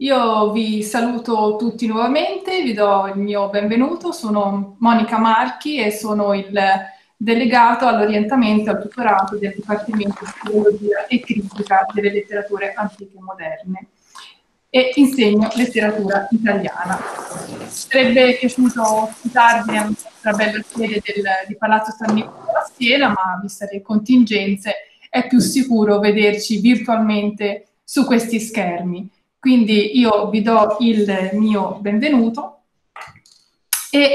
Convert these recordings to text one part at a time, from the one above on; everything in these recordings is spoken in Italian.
Io vi saluto tutti nuovamente, vi do il mio benvenuto. Sono Monica Marchi e sono il delegato all'orientamento e al tutorato del Dipartimento di Filologia e Critica delle Letterature Antiche e Moderne e insegno letteratura italiana. Sarebbe piaciuto ospitarvi nella nostra bella sede di Palazzo San Nicolò a Siena, ma viste le contingenze è più sicuro vederci virtualmente su questi schermi. Quindi io vi do il mio benvenuto e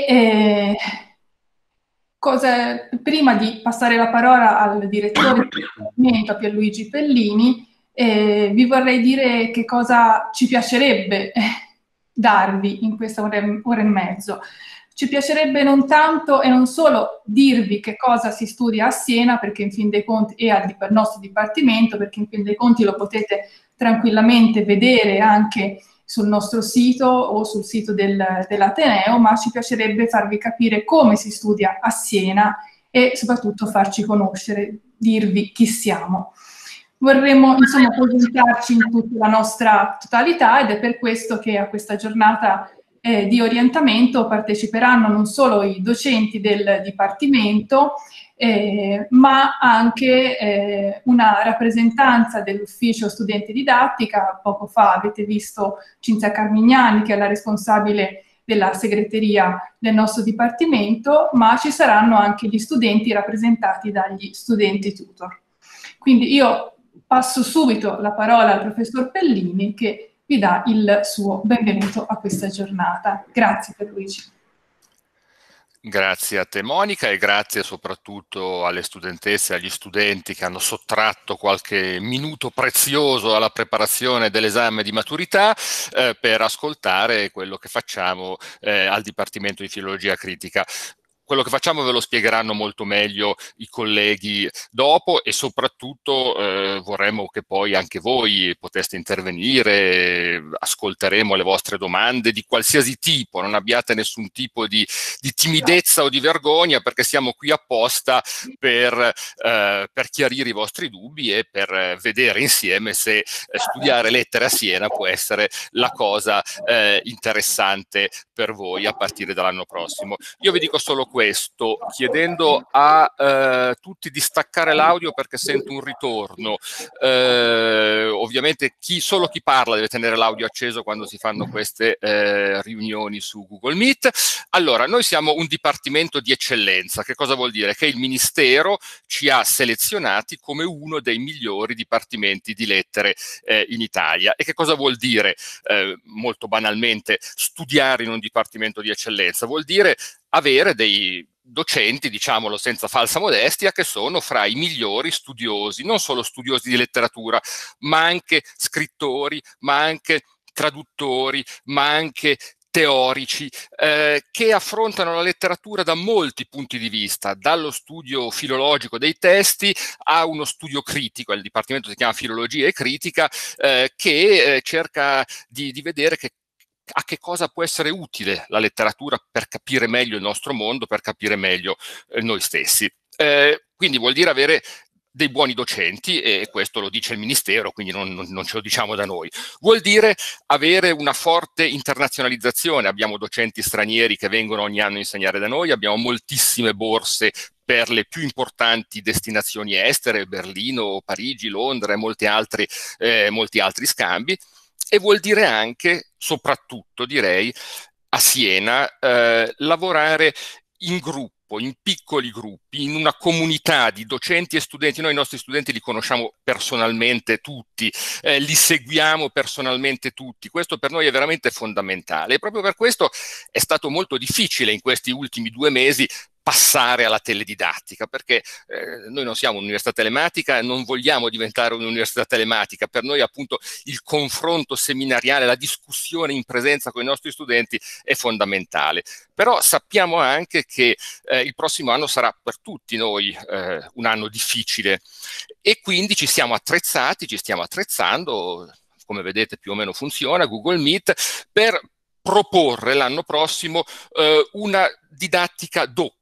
prima di passare la parola al direttore del Dipartimento, a Pierluigi Pellini, vi vorrei dire che cosa ci piacerebbe darvi in questa ora e mezzo. Ci piacerebbe non tanto e non solo dirvi che cosa si studia a Siena, perché in fin dei conti, e al nostro Dipartimento, perché in fin dei conti lo potete tranquillamente vedere anche sul nostro sito o sul sito dell'Ateneo, ma ci piacerebbe farvi capire come si studia a Siena e soprattutto farci conoscere, dirvi chi siamo. Vorremmo insomma presentarci in tutta la nostra totalità ed è per questo che a questa giornata di orientamento parteciperanno non solo i docenti del Dipartimento, ma anche una rappresentanza dell'ufficio studenti didattica. Poco fa avete visto Cinzia Carmignani, che è la responsabile della segreteria del nostro Dipartimento, ma ci saranno anche gli studenti rappresentati dagli studenti tutor. Quindi io passo subito la parola al professor Pellini che vi dà il suo benvenuto a questa giornata. Grazie Pierluigi. Grazie a te Monica e grazie soprattutto alle studentesse e agli studenti che hanno sottratto qualche minuto prezioso alla preparazione dell'esame di maturità per ascoltare quello che facciamo al Dipartimento di Filologia Critica. Quello che facciamo ve lo spiegheranno molto meglio i colleghi dopo e soprattutto vorremmo che poi anche voi poteste intervenire, ascolteremo le vostre domande di qualsiasi tipo, non abbiate nessun tipo di timidezza o di vergogna perché siamo qui apposta per chiarire i vostri dubbi e per vedere insieme se studiare lettere a Siena può essere la cosa interessante per voi a partire dall'anno prossimo. Io vi dico solo questo, chiedendo a tutti di staccare l'audio perché sento un ritorno. Ovviamente solo chi parla deve tenere l'audio acceso quando si fanno queste riunioni su Google Meet. Allora, noi siamo un dipartimento di eccellenza. Che cosa vuol dire? Che il Ministero ci ha selezionati come uno dei migliori dipartimenti di lettere in Italia. E che cosa vuol dire? Molto banalmente, studiare in un dipartimento di eccellenza vuol dire avere dei docenti, diciamolo senza falsa modestia, che sono fra i migliori studiosi, non solo studiosi di letteratura, ma anche scrittori, ma anche traduttori, ma anche teorici, che affrontano la letteratura da molti punti di vista, dallo studio filologico dei testi a uno studio critico. Il dipartimento si chiama Filologia e Critica, che cerca di vedere a che cosa può essere utile la letteratura per capire meglio il nostro mondo, per capire meglio noi stessi. Quindi vuol dire avere dei buoni docenti, e questo lo dice il Ministero, quindi non ce lo diciamo da noi. Vuol dire avere una forte internazionalizzazione. Abbiamo docenti stranieri che vengono ogni anno a insegnare da noi, abbiamo moltissime borse per le più importanti destinazioni estere, Berlino, Parigi, Londra e molti altri scambi. E vuol dire anche, soprattutto direi, a Siena, lavorare in gruppo, in piccoli gruppi, in una comunità di docenti e studenti. Noi i nostri studenti li conosciamo personalmente tutti, li seguiamo personalmente tutti. Questo per noi è veramente fondamentale e proprio per questo è stato molto difficile in questi ultimi 2 mesi passare alla teledidattica, perché noi non siamo un'università telematica, non vogliamo diventare un'università telematica. Per noi appunto il confronto seminariale, la discussione in presenza con i nostri studenti è fondamentale. Però sappiamo anche che il prossimo anno sarà per tutti noi un anno difficile e quindi ci stiamo attrezzati, ci stiamo attrezzando, come vedete più o meno funziona, Google Meet, per proporre l'anno prossimo una didattica doppia.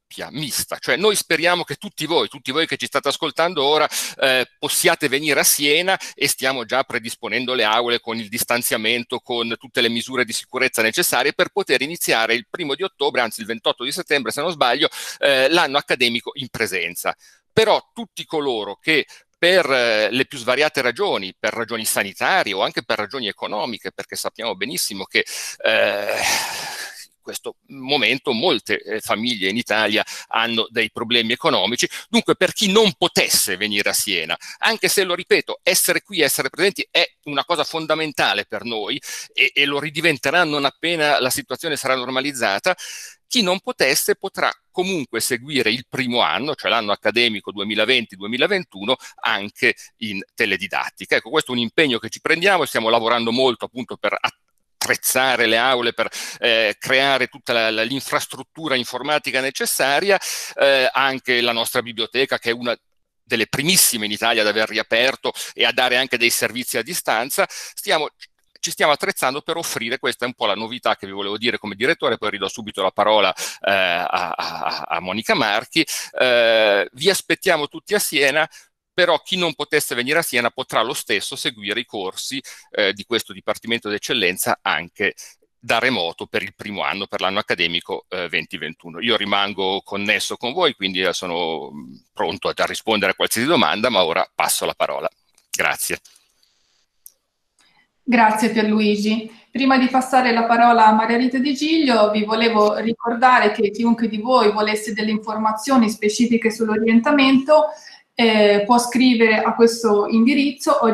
mista, cioè noi speriamo che tutti voi che ci state ascoltando ora, possiate venire a Siena, e stiamo già predisponendo le aule con il distanziamento, con tutte le misure di sicurezza necessarie per poter iniziare il 1° ottobre, anzi il 28 di settembre se non sbaglio, l'anno accademico in presenza. Però tutti coloro che per le più svariate ragioni, per ragioni sanitarie o anche per ragioni economiche, perché sappiamo benissimo che in questo momento molte famiglie in Italia hanno dei problemi economici. Dunque, per chi non potesse venire a Siena, anche se, lo ripeto, essere qui, essere presenti è una cosa fondamentale per noi, e lo ridiventerà non appena la situazione sarà normalizzata, chi non potesse potrà comunque seguire il primo anno, cioè l'anno accademico 2020-2021, anche in teledidattica. Ecco, questo è un impegno che ci prendiamo, stiamo lavorando molto appunto per attrezzare le aule, per creare tutta l'infrastruttura informatica necessaria, anche la nostra biblioteca, che è una delle primissime in Italia ad aver riaperto e a dare anche dei servizi a distanza. Ci stiamo attrezzando per offrire, questa è un po' la novità che vi volevo dire come direttore, poi ridò subito la parola a Monica Marchi. Vi aspettiamo tutti a Siena, però chi non potesse venire a Siena potrà lo stesso seguire i corsi di questo Dipartimento d'Eccellenza anche da remoto per il primo anno, per l'anno accademico 2021. Io rimango connesso con voi, quindi sono pronto a rispondere a qualsiasi domanda, ma ora passo la parola. Grazie. Grazie Pierluigi. Prima di passare la parola a Maria Rita Di Giglio, vi volevo ricordare che chiunque di voi volesse delle informazioni specifiche sull'orientamento può scrivere a questo indirizzo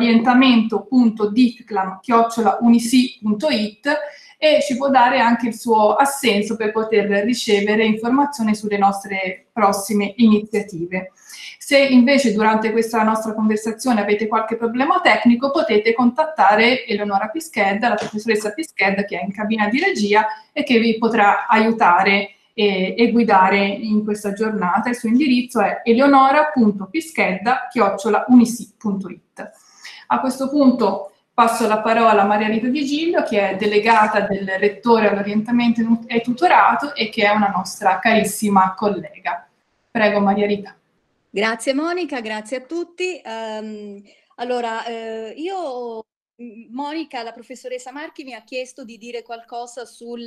orientamento.ditclam@unisi.it, e ci può dare anche il suo assenso per poter ricevere informazioni sulle nostre prossime iniziative. Se invece durante questa nostra conversazione avete qualche problema tecnico, potete contattare Eleonora Pischedda, la professoressa Pischedda, che è in cabina di regia e che vi potrà aiutare e guidare in questa giornata. Il suo indirizzo è eleonora.pischedda@unisi.it. A questo punto passo la parola a Maria Rita Di Giglio, che è delegata del Rettore all'Orientamento e Tutorato e che è una nostra carissima collega. Prego Maria Rita. Grazie Monica, grazie a tutti. Monica, la professoressa Marchi, mi ha chiesto di dire qualcosa sul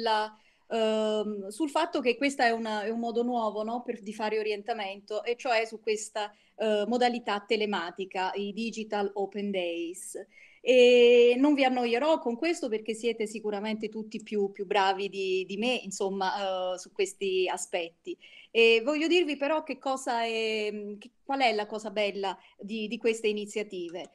fatto che questo è un modo nuovo, no, di fare orientamento, e cioè su questa modalità telematica, i Digital Open Days. E non vi annoierò con questo perché siete sicuramente tutti più bravi di me, insomma, su questi aspetti. E voglio dirvi però qual è la cosa bella di queste iniziative.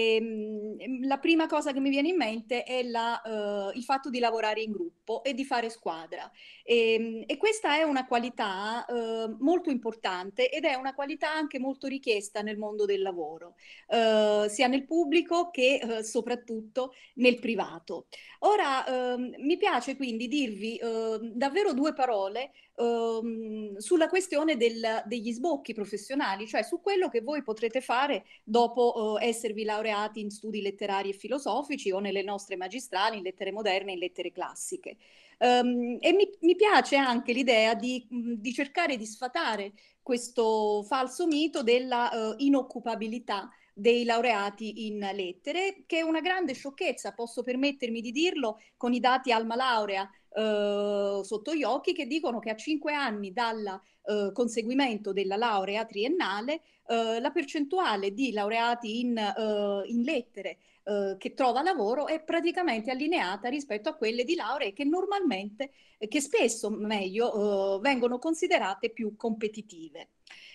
La prima cosa che mi viene in mente è il fatto di lavorare in gruppo e di fare squadra. E questa è una qualità molto importante, ed è una qualità anche molto richiesta nel mondo del lavoro, sia nel pubblico che soprattutto nel privato. Ora, mi piace quindi dirvi davvero due parole sulla questione degli sbocchi professionali, cioè su quello che voi potrete fare dopo esservi laureati in studi letterari e filosofici o nelle nostre magistrali in lettere moderne e in lettere classiche. E mi piace anche l'idea di cercare di sfatare questo falso mito della inoccupabilità dei laureati in lettere, che è una grande sciocchezza, posso permettermi di dirlo con i dati Alma Laurea sotto gli occhi, che dicono che a 5 anni dal conseguimento della laurea triennale la percentuale di laureati in lettere che trova lavoro è praticamente allineata rispetto a quelle di lauree che normalmente, che spesso meglio, vengono considerate più competitive.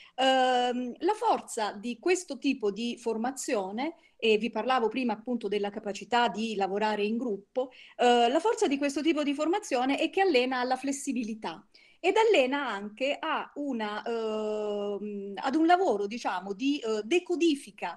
La forza di questo tipo di formazione, e vi parlavo prima appunto della capacità di lavorare in gruppo, la forza di questo tipo di formazione è che allena alla flessibilità ed allena anche ad un lavoro, diciamo, di decodifica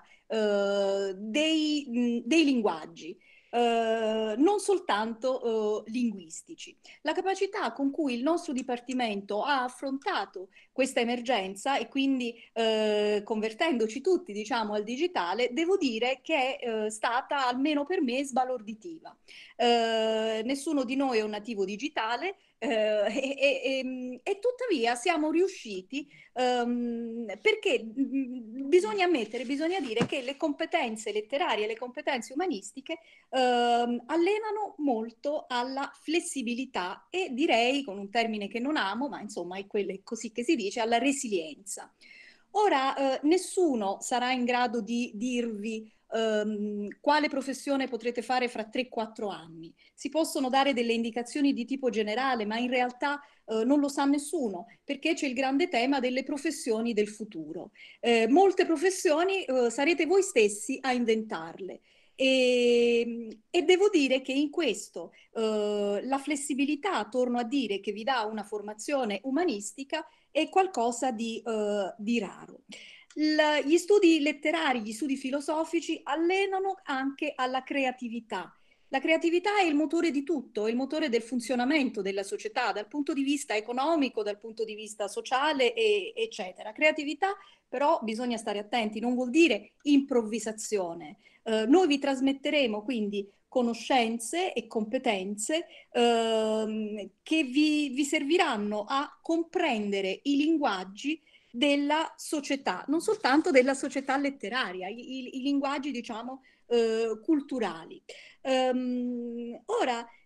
dei linguaggi. Non soltanto linguistici. La capacità con cui il nostro Dipartimento ha affrontato questa emergenza e quindi convertendoci tutti, diciamo, al digitale, devo dire che è stata, almeno per me, sbalorditiva. Nessuno di noi è un nativo digitale, E tuttavia siamo riusciti perché bisogna ammettere, bisogna dire che le competenze letterarie, le competenze umanistiche allenano molto alla flessibilità e direi, con un termine che non amo, ma insomma è così che si dice, alla resilienza. Ora, nessuno sarà in grado di dirvi quale professione potrete fare fra 3-4 anni. Si possono dare delle indicazioni di tipo generale, ma in realtà non lo sa nessuno, perché c'è il grande tema delle professioni del futuro. Molte professioni sarete voi stessi a inventarle. E devo dire che in questo la flessibilità, torno a dire, che vi dà una formazione umanistica è qualcosa di raro. Gli studi letterari, gli studi filosofici allenano anche alla creatività. La creatività è il motore di tutto, è il motore del funzionamento della società, dal punto di vista economico, dal punto di vista sociale, eccetera. Creatività, però, bisogna stare attenti, non vuol dire improvvisazione. Noi vi trasmetteremo quindi conoscenze e competenze che vi serviranno a comprendere i linguaggi della società, non soltanto della società letteraria, i linguaggi, diciamo, culturali. Ora,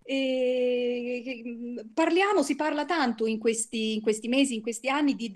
si parla tanto in questi mesi, in questi anni di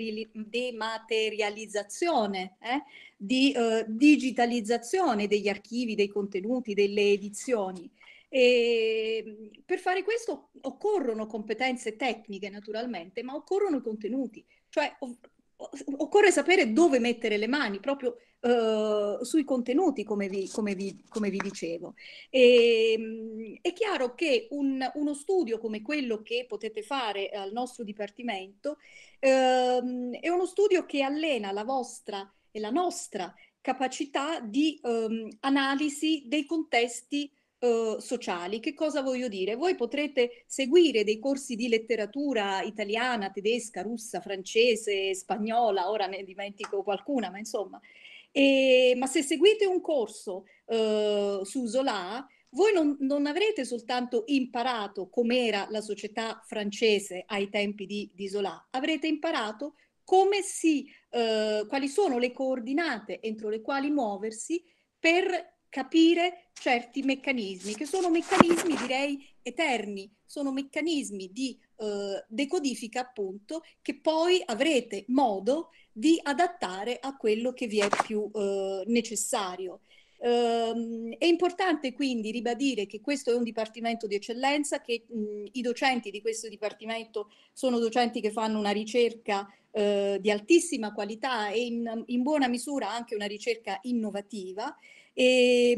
dematerializzazione, di digitalizzazione degli archivi, dei contenuti, delle edizioni. E per fare questo occorrono competenze tecniche, naturalmente, ma occorrono i contenuti, cioè occorre sapere dove mettere le mani proprio sui contenuti, come vi dicevo. È chiaro che uno studio come quello che potete fare al nostro dipartimento è uno studio che allena la vostra e la nostra capacità di analisi dei contesti sociali. Che cosa voglio dire? Voi potrete seguire dei corsi di letteratura italiana, tedesca, russa, francese, spagnola, ora ne dimentico qualcuna, ma insomma. Ma se seguite un corso su Zola, voi non avrete soltanto imparato com'era la società francese ai tempi di Zola, avrete imparato quali sono le coordinate entro le quali muoversi per capire certi meccanismi, che sono meccanismi, direi, eterni, sono meccanismi di decodifica, appunto, che poi avrete modo di adattare a quello che vi è più necessario. È importante quindi ribadire che questo è un dipartimento di eccellenza, che i docenti di questo dipartimento sono docenti che fanno una ricerca di altissima qualità e in buona misura anche una ricerca innovativa. È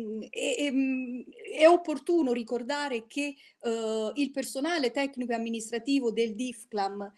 opportuno ricordare che il personale tecnico e amministrativo del DIFCLAM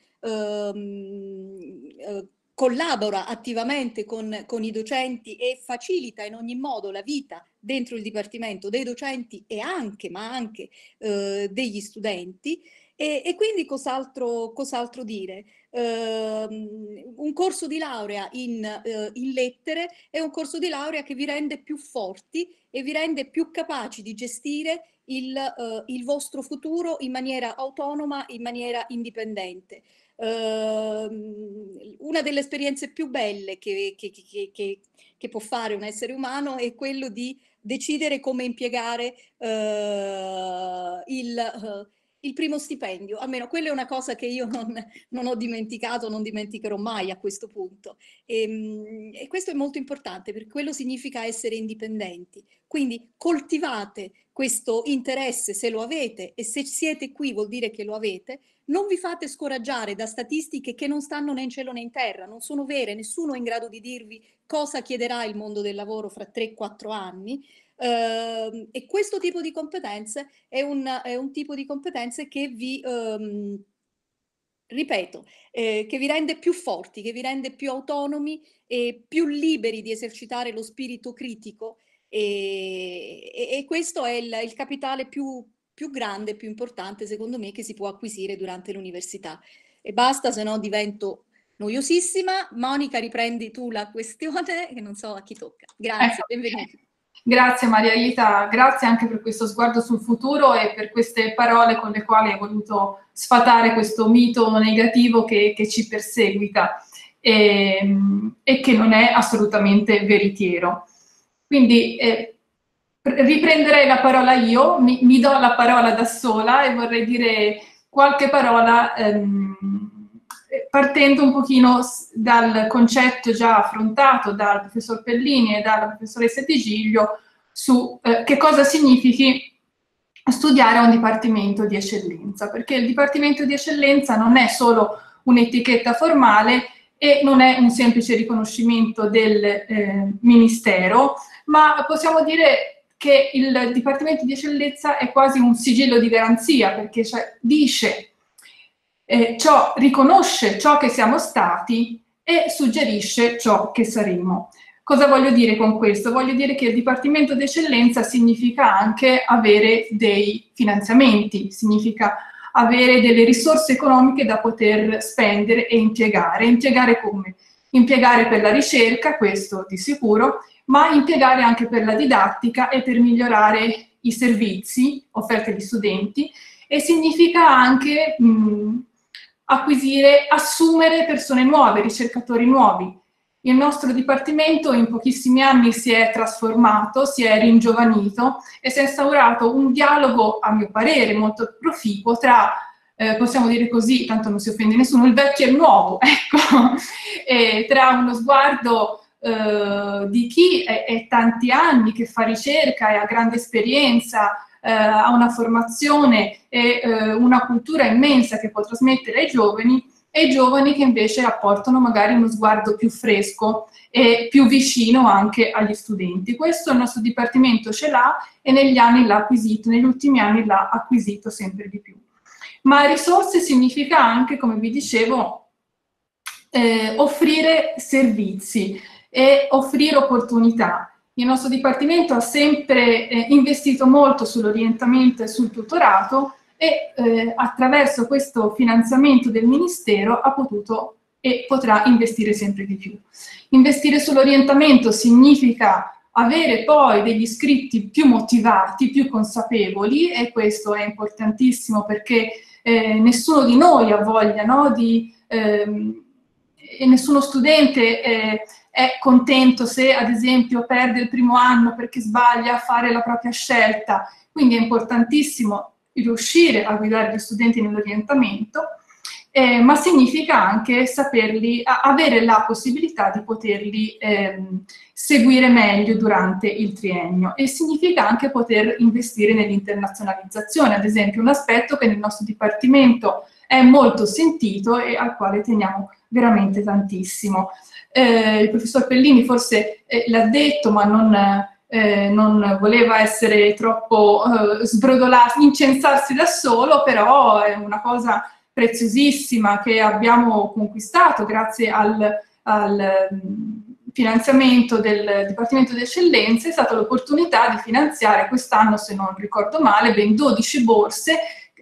collabora attivamente con i docenti e facilita in ogni modo la vita dentro il dipartimento dei docenti e ma anche degli studenti. E quindi cos'altro dire? Un corso di laurea in lettere è un corso di laurea che vi rende più forti e vi rende più capaci di gestire il vostro futuro in maniera autonoma, in maniera indipendente. Una delle esperienze più belle che può fare un essere umano è quello di decidere come impiegare il primo stipendio. Almeno quella è una cosa che io non ho dimenticato, non dimenticherò mai a questo punto. E questo è molto importante, perché quello significa essere indipendenti. Quindi coltivate questo interesse se lo avete, e se siete qui vuol dire che lo avete. Non vi fate scoraggiare da statistiche che non stanno né in cielo né in terra, non sono vere, nessuno è in grado di dirvi cosa chiederà il mondo del lavoro fra 3-4 anni. E questo tipo di competenze è un tipo di competenze che ripeto, che vi rende più forti, che vi rende più autonomi e più liberi di esercitare lo spirito critico, e questo è il capitale più grande, più importante, secondo me, che si può acquisire durante l'università. E basta, se no divento noiosissima. Monica, riprendi tu la questione, che non so a chi tocca. Grazie, benvenuti. Grazie Maria Rita, grazie anche per questo sguardo sul futuro e per queste parole con le quali hai voluto sfatare questo mito negativo che ci perseguita e che non è assolutamente veritiero. Quindi riprenderei la parola io, mi do la parola da sola e vorrei dire qualche parola partendo un pochino dal concetto già affrontato dal professor Pellini e dalla professoressa Di Giglio su che cosa significhi studiare a un dipartimento di eccellenza, perché il dipartimento di eccellenza non è solo un'etichetta formale e non è un semplice riconoscimento del ministero, ma possiamo dire che il dipartimento di eccellenza è quasi un sigillo di garanzia, perché dice riconosce ciò che siamo stati e suggerisce ciò che saremo. Cosa voglio dire con questo? Voglio dire che il Dipartimento d'Eccellenza significa anche avere dei finanziamenti, significa avere delle risorse economiche da poter spendere e impiegare. Impiegare come? Impiegare per la ricerca, questo di sicuro, ma impiegare anche per la didattica e per migliorare i servizi offerti agli studenti, e significa anche assumere persone nuove, ricercatori nuovi. Il nostro dipartimento in pochissimi anni si è trasformato, si è ringiovanito e si è instaurato un dialogo, a mio parere, molto proficuo tra, possiamo dire così, tanto non si offende nessuno, il vecchio e il nuovo, ecco, e tra uno sguardo di chi è tanti anni che fa ricerca e ha grande esperienza, ha una formazione e una cultura immensa che può trasmettere ai giovani, e i giovani che invece apportano magari uno sguardo più fresco e più vicino anche agli studenti. Questo il nostro dipartimento ce l'ha e negli ultimi anni l'ha acquisito sempre di più. Ma risorse significa anche, come vi dicevo, offrire servizi e offrire opportunità. Il nostro dipartimento ha sempre investito molto sull'orientamento e sul tutorato, e attraverso questo finanziamento del Ministero ha potuto e potrà investire sempre di più. Investire sull'orientamento significa avere poi degli iscritti più motivati, più consapevoli, e questo è importantissimo perché nessuno di noi ha voglia, no, e nessuno studente è contento se ad esempio perde il primo anno perché sbaglia a fare la propria scelta. Quindi è importantissimo riuscire a guidare gli studenti nell'orientamento, ma significa anche avere la possibilità di poterli seguire meglio durante il triennio, e significa anche poter investire nell'internazionalizzazione, ad esempio un aspetto che nel nostro dipartimento è molto sentito e al quale teniamo veramente tantissimo. Il professor Pellini forse l'ha detto, ma non voleva essere troppo sbrodolato, incensarsi da solo, però è una cosa preziosissima che abbiamo conquistato grazie al finanziamento del Dipartimento di Eccellenza. È stata l'opportunità di finanziare quest'anno, se non ricordo male, ben 12 borse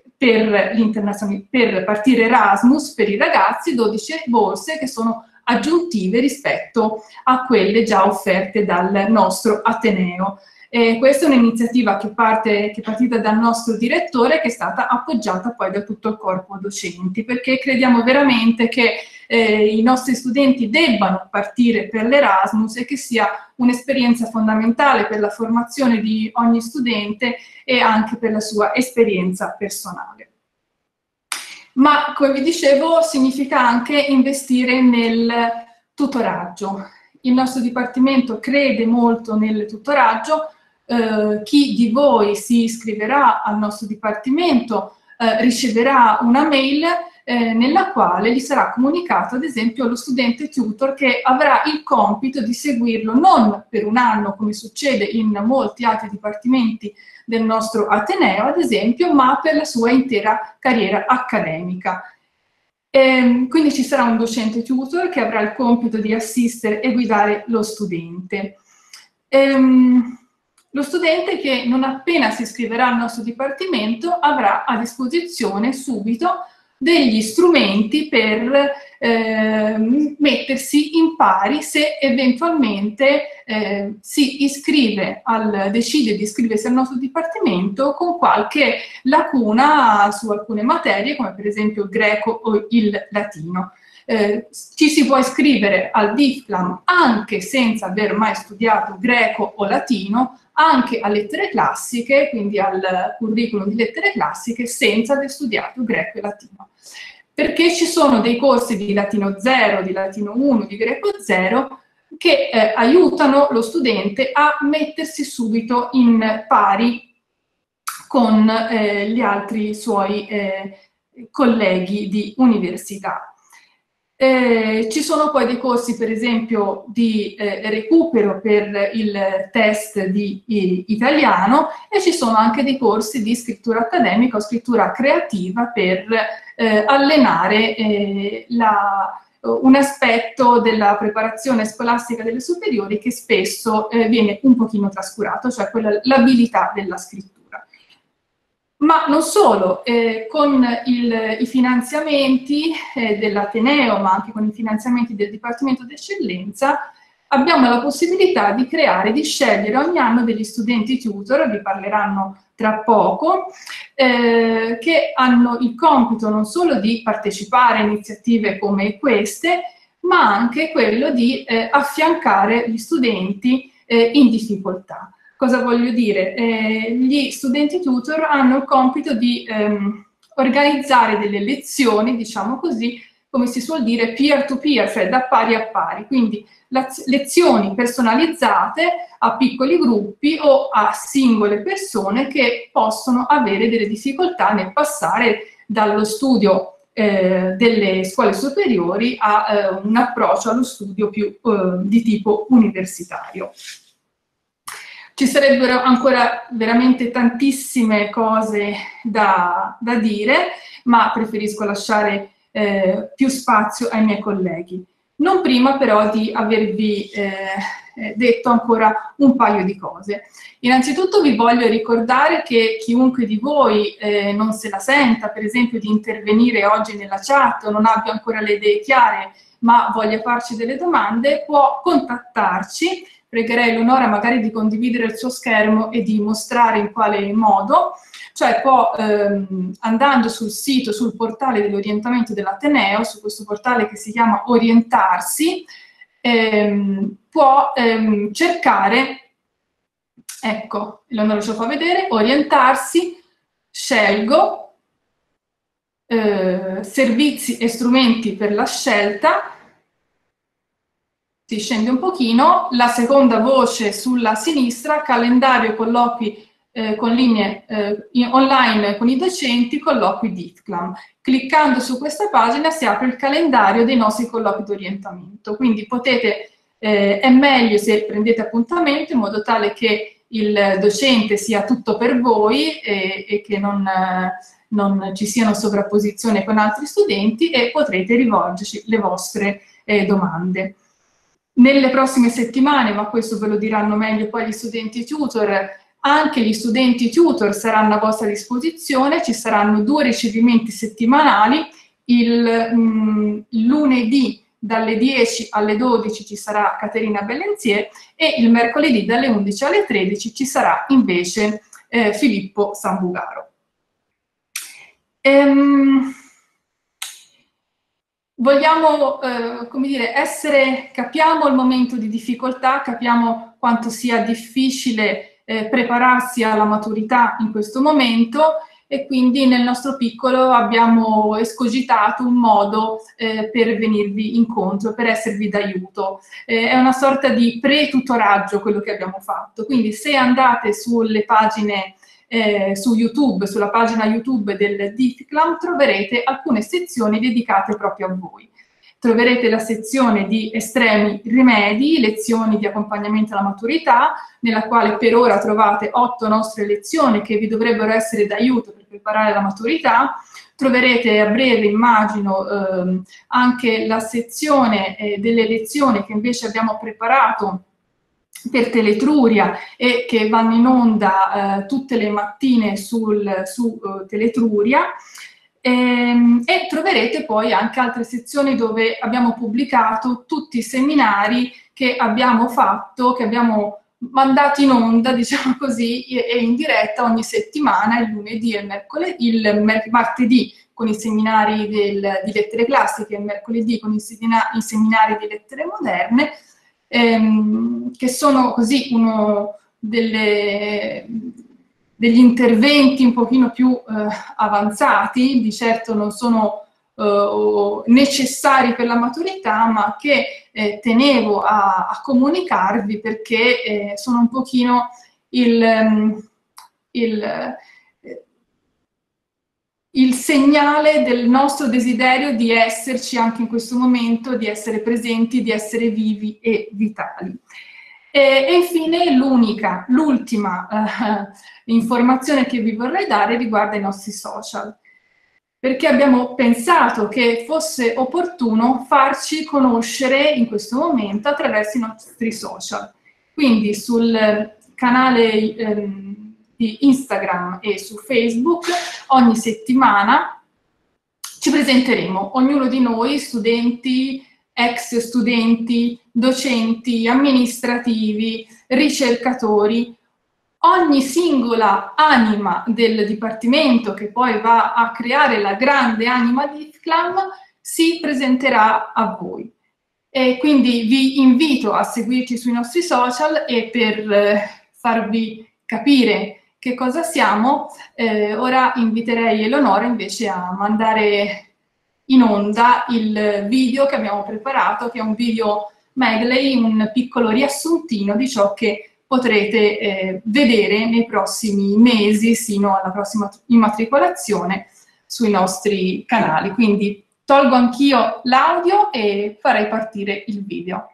per partire Erasmus per i ragazzi, 12 borse che sono aggiuntive rispetto a quelle già offerte dal nostro Ateneo. Questa è un'iniziativa che è partita dal nostro direttore, che è stata appoggiata poi da tutto il corpo docenti, perché crediamo veramente che i nostri studenti debbano partire per l'Erasmus e che sia un'esperienza fondamentale per la formazione di ogni studente e anche per la sua esperienza personale. Ma, come vi dicevo, significa anche investire nel tutoraggio. Il nostro dipartimento crede molto nel tutoraggio. Chi di voi si iscriverà al nostro dipartimento riceverà una mail nella quale gli sarà comunicato, ad esempio, lo studente tutor che avrà il compito di seguirlo non per un anno, come succede in molti altri dipartimenti del nostro Ateneo, ad esempio, ma per la sua intera carriera accademica. Quindi ci sarà un docente tutor che avrà il compito di assistere e guidare lo studente. Lo studente che non appena si iscriverà al nostro dipartimento avrà a disposizione subito degli strumenti per mettersi in pari se eventualmente decide di iscriversi al nostro dipartimento con qualche lacuna su alcune materie, come per esempio il greco o il latino. Ci si può iscrivere al DIFCLAM anche senza aver mai studiato greco o latino, anche a lettere classiche, quindi al curriculum di lettere classiche, senza aver studiato greco e latino. Perché ci sono dei corsi di latino 0, di latino 1, di greco 0, che aiutano lo studente a mettersi subito in pari con gli altri suoi colleghi di università. Ci sono poi dei corsi, per esempio, di recupero per il test di italiano, e ci sono anche dei corsi di scrittura accademica o scrittura creativa per allenare un aspetto della preparazione scolastica delle superiori che spesso viene un pochino trascurato, cioè l'abilità della scrittura. Ma non solo, con i finanziamenti dell'Ateneo, ma anche con i finanziamenti del Dipartimento d'Eccellenza, abbiamo la possibilità di scegliere ogni anno degli studenti tutor, vi parleranno tra poco, che hanno il compito non solo di partecipare a iniziative come queste, ma anche quello di affiancare gli studenti in difficoltà. Cosa voglio dire? Gli studenti tutor hanno il compito di organizzare delle lezioni, diciamo così, come si suol dire, peer-to-peer, cioè da pari a pari, quindi lezioni personalizzate a piccoli gruppi o a singole persone che possono avere delle difficoltà nel passare dallo studio delle scuole superiori a un approccio allo studio più di tipo universitario. Ci sarebbero ancora veramente tantissime cose da dire, ma preferisco lasciare più spazio ai miei colleghi. Non prima però di avervi detto ancora un paio di cose. Innanzitutto vi voglio ricordare che chiunque di voi non se la senta, per esempio, di intervenire oggi nella chat o non abbia ancora le idee chiare, ma voglia farci delle domande, può contattarci. Pregherei Eleonora magari di condividere il suo schermo e di mostrare in quale modo, cioè può, andando sul sito, sul portale dell'orientamento dell'Ateneo, su questo portale che si chiama Orientarsi, può cercare, ecco, Eleonora ce lo fa vedere, Orientarsi, scelgo, servizi e strumenti per la scelta, si scende un pochino, la seconda voce sulla sinistra, calendario colloqui con linee online con i docenti, colloqui DIFCLAM. Cliccando su questa pagina si apre il calendario dei nostri colloqui di orientamento, quindi potete, è meglio se prendete appuntamento in modo tale che il docente sia tutto per voi e che non ci siano sovrapposizioni con altri studenti, e potrete rivolgerci le vostre domande. Nelle prossime settimane, ma questo ve lo diranno meglio poi gli studenti tutor, anche gli studenti tutor saranno a vostra disposizione, ci saranno 2 ricevimenti settimanali, il lunedì dalle 10 alle 12 ci sarà Caterina Bellenzier e il mercoledì dalle 11 alle 13 ci sarà invece Filippo Sambugaro. Vogliamo, come dire, capiamo il momento di difficoltà, capiamo quanto sia difficile prepararsi alla maturità in questo momento, e quindi nel nostro piccolo abbiamo escogitato un modo per venirvi incontro, per esservi d'aiuto. È una sorta di pre-tutoraggio quello che abbiamo fatto, quindi se andate sulle pagine su YouTube, sulla pagina YouTube del DIFCLAM, troverete alcune sezioni dedicate proprio a voi. Troverete la sezione di estremi rimedi, lezioni di accompagnamento alla maturità, nella quale per ora trovate 8 nostre lezioni che vi dovrebbero essere d'aiuto per preparare la maturità. Troverete a breve, immagino, anche la sezione delle lezioni che invece abbiamo preparato per Teletruria e che vanno in onda tutte le mattine su Teletruria. E troverete poi anche altre sezioni dove abbiamo pubblicato tutti i seminari che abbiamo fatto, che abbiamo mandato in onda, diciamo così, e in diretta ogni settimana, il lunedì e il martedì con i seminari di lettere classiche, il mercoledì con i seminari di lettere moderne, che sono così uno degli interventi un pochino più avanzati, di certo non sono necessari per la maturità, ma che tenevo a comunicarvi perché sono un pochino il segnale del nostro desiderio di esserci anche in questo momento, di essere presenti, di essere vivi e vitali. E infine l'ultima informazione che vi vorrei dare riguarda i nostri social, perché abbiamo pensato che fosse opportuno farci conoscere in questo momento attraverso i nostri social. Quindi sul canale di Instagram e su Facebook ogni settimana ci presenteremo, ognuno di noi, studenti, ex studenti, docenti, amministrativi, ricercatori, ogni singola anima del dipartimento che poi va a creare la grande anima di IFCLAM si presenterà a voi. E quindi vi invito a seguirci sui nostri social e per farvi capire che cosa siamo, ora inviterei Eleonora invece a mandare in onda il video che abbiamo preparato, che è un video medley, un piccolo riassuntino di ciò che potrete vedere nei prossimi mesi sino alla prossima immatricolazione sui nostri canali. Quindi tolgo anch'io l'audio e farei partire il video.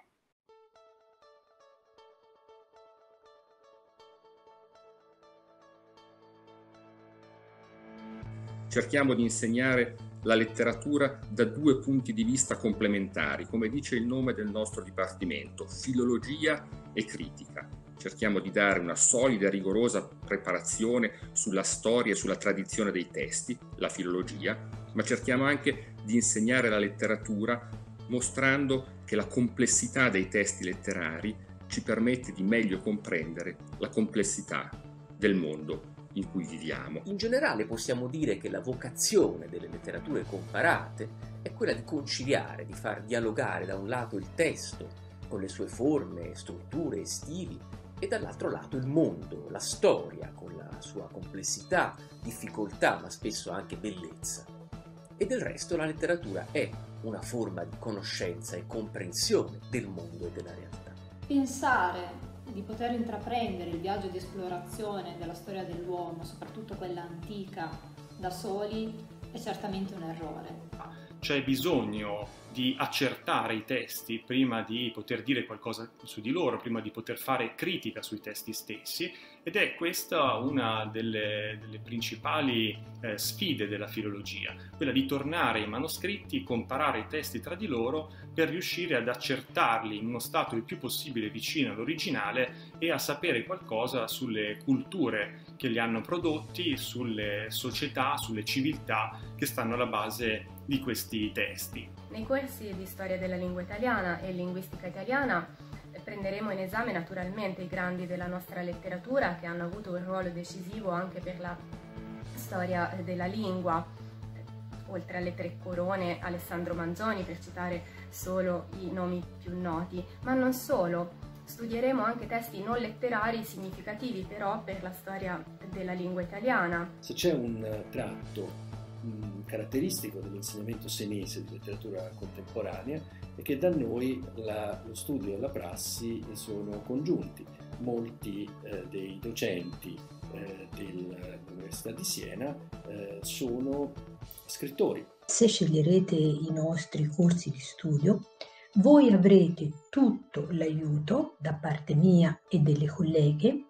Cerchiamo di insegnare la letteratura da due punti di vista complementari, come dice il nome del nostro dipartimento, filologia e critica. Cerchiamo di dare una solida e rigorosa preparazione sulla storia e sulla tradizione dei testi, la filologia, ma cerchiamo anche di insegnare la letteratura mostrando che la complessità dei testi letterari ci permette di meglio comprendere la complessità del mondo in cui viviamo. In generale possiamo dire che la vocazione delle letterature comparate è quella di conciliare, di far dialogare da un lato il testo con le sue forme, strutture e stili e dall'altro lato il mondo, la storia con la sua complessità, difficoltà ma spesso anche bellezza. E del resto la letteratura è una forma di conoscenza e comprensione del mondo e della realtà. Pensare di poter intraprendere il viaggio di esplorazione della storia dell'uomo, soprattutto quella antica, da soli, è certamente un errore. C'è bisogno di accertare i testi prima di poter dire qualcosa su di loro, prima di poter fare critica sui testi stessi, ed è questa una delle principali sfide della filologia, quella di tornare ai manoscritti, comparare i testi tra di loro per riuscire ad accertarli in uno stato il più possibile vicino all'originale e a sapere qualcosa sulle culture che li hanno prodotti, sulle società, sulle civiltà che stanno alla base di questi testi. Nei corsi di storia della lingua italiana e linguistica italiana prenderemo in esame naturalmente i grandi della nostra letteratura che hanno avuto un ruolo decisivo anche per la storia della lingua, oltre alle tre corone, Alessandro Manzoni, per citare solo i nomi più noti, ma non solo. Studieremo anche testi non letterari significativi però per la storia della lingua italiana. Se c'è un tratto caratteristico dell'insegnamento senese di letteratura contemporanea è che da noi lo studio e la prassi sono congiunti. Molti dei docenti dell'Università di Siena sono scrittori. Se sceglierete i nostri corsi di studio, voi avrete tutto l'aiuto da parte mia e delle colleghe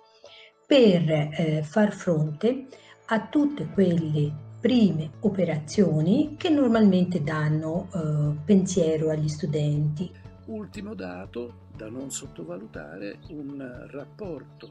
per far fronte a tutte quelle prime operazioni che normalmente danno pensiero agli studenti. Ultimo dato da non sottovalutare, un rapporto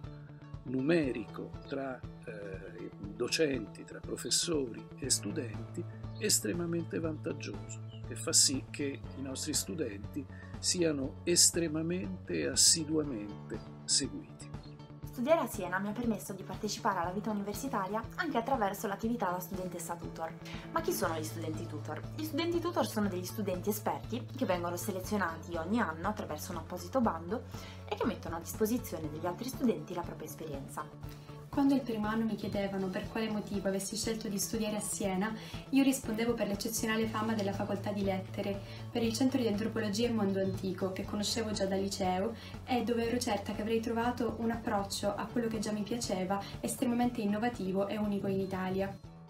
numerico tra docenti, tra professori e studenti estremamente vantaggioso, che fa sì che i nostri studenti siano estremamente e assiduamente seguiti. Studiare a Siena mi ha permesso di partecipare alla vita universitaria anche attraverso l'attività da studentessa tutor. Ma chi sono gli studenti tutor? Gli studenti tutor sono degli studenti esperti che vengono selezionati ogni anno attraverso un apposito bando e che mettono a disposizione degli altri studenti la propria esperienza. Quando il primo anno mi chiedevano per quale motivo avessi scelto di studiare a Siena, io rispondevo per l'eccezionale fama della facoltà di lettere, per il centro di antropologia e mondo antico, che conoscevo già dal liceo e dove ero certa che avrei trovato un approccio a quello che già mi piaceva, estremamente innovativo e unico in Italia.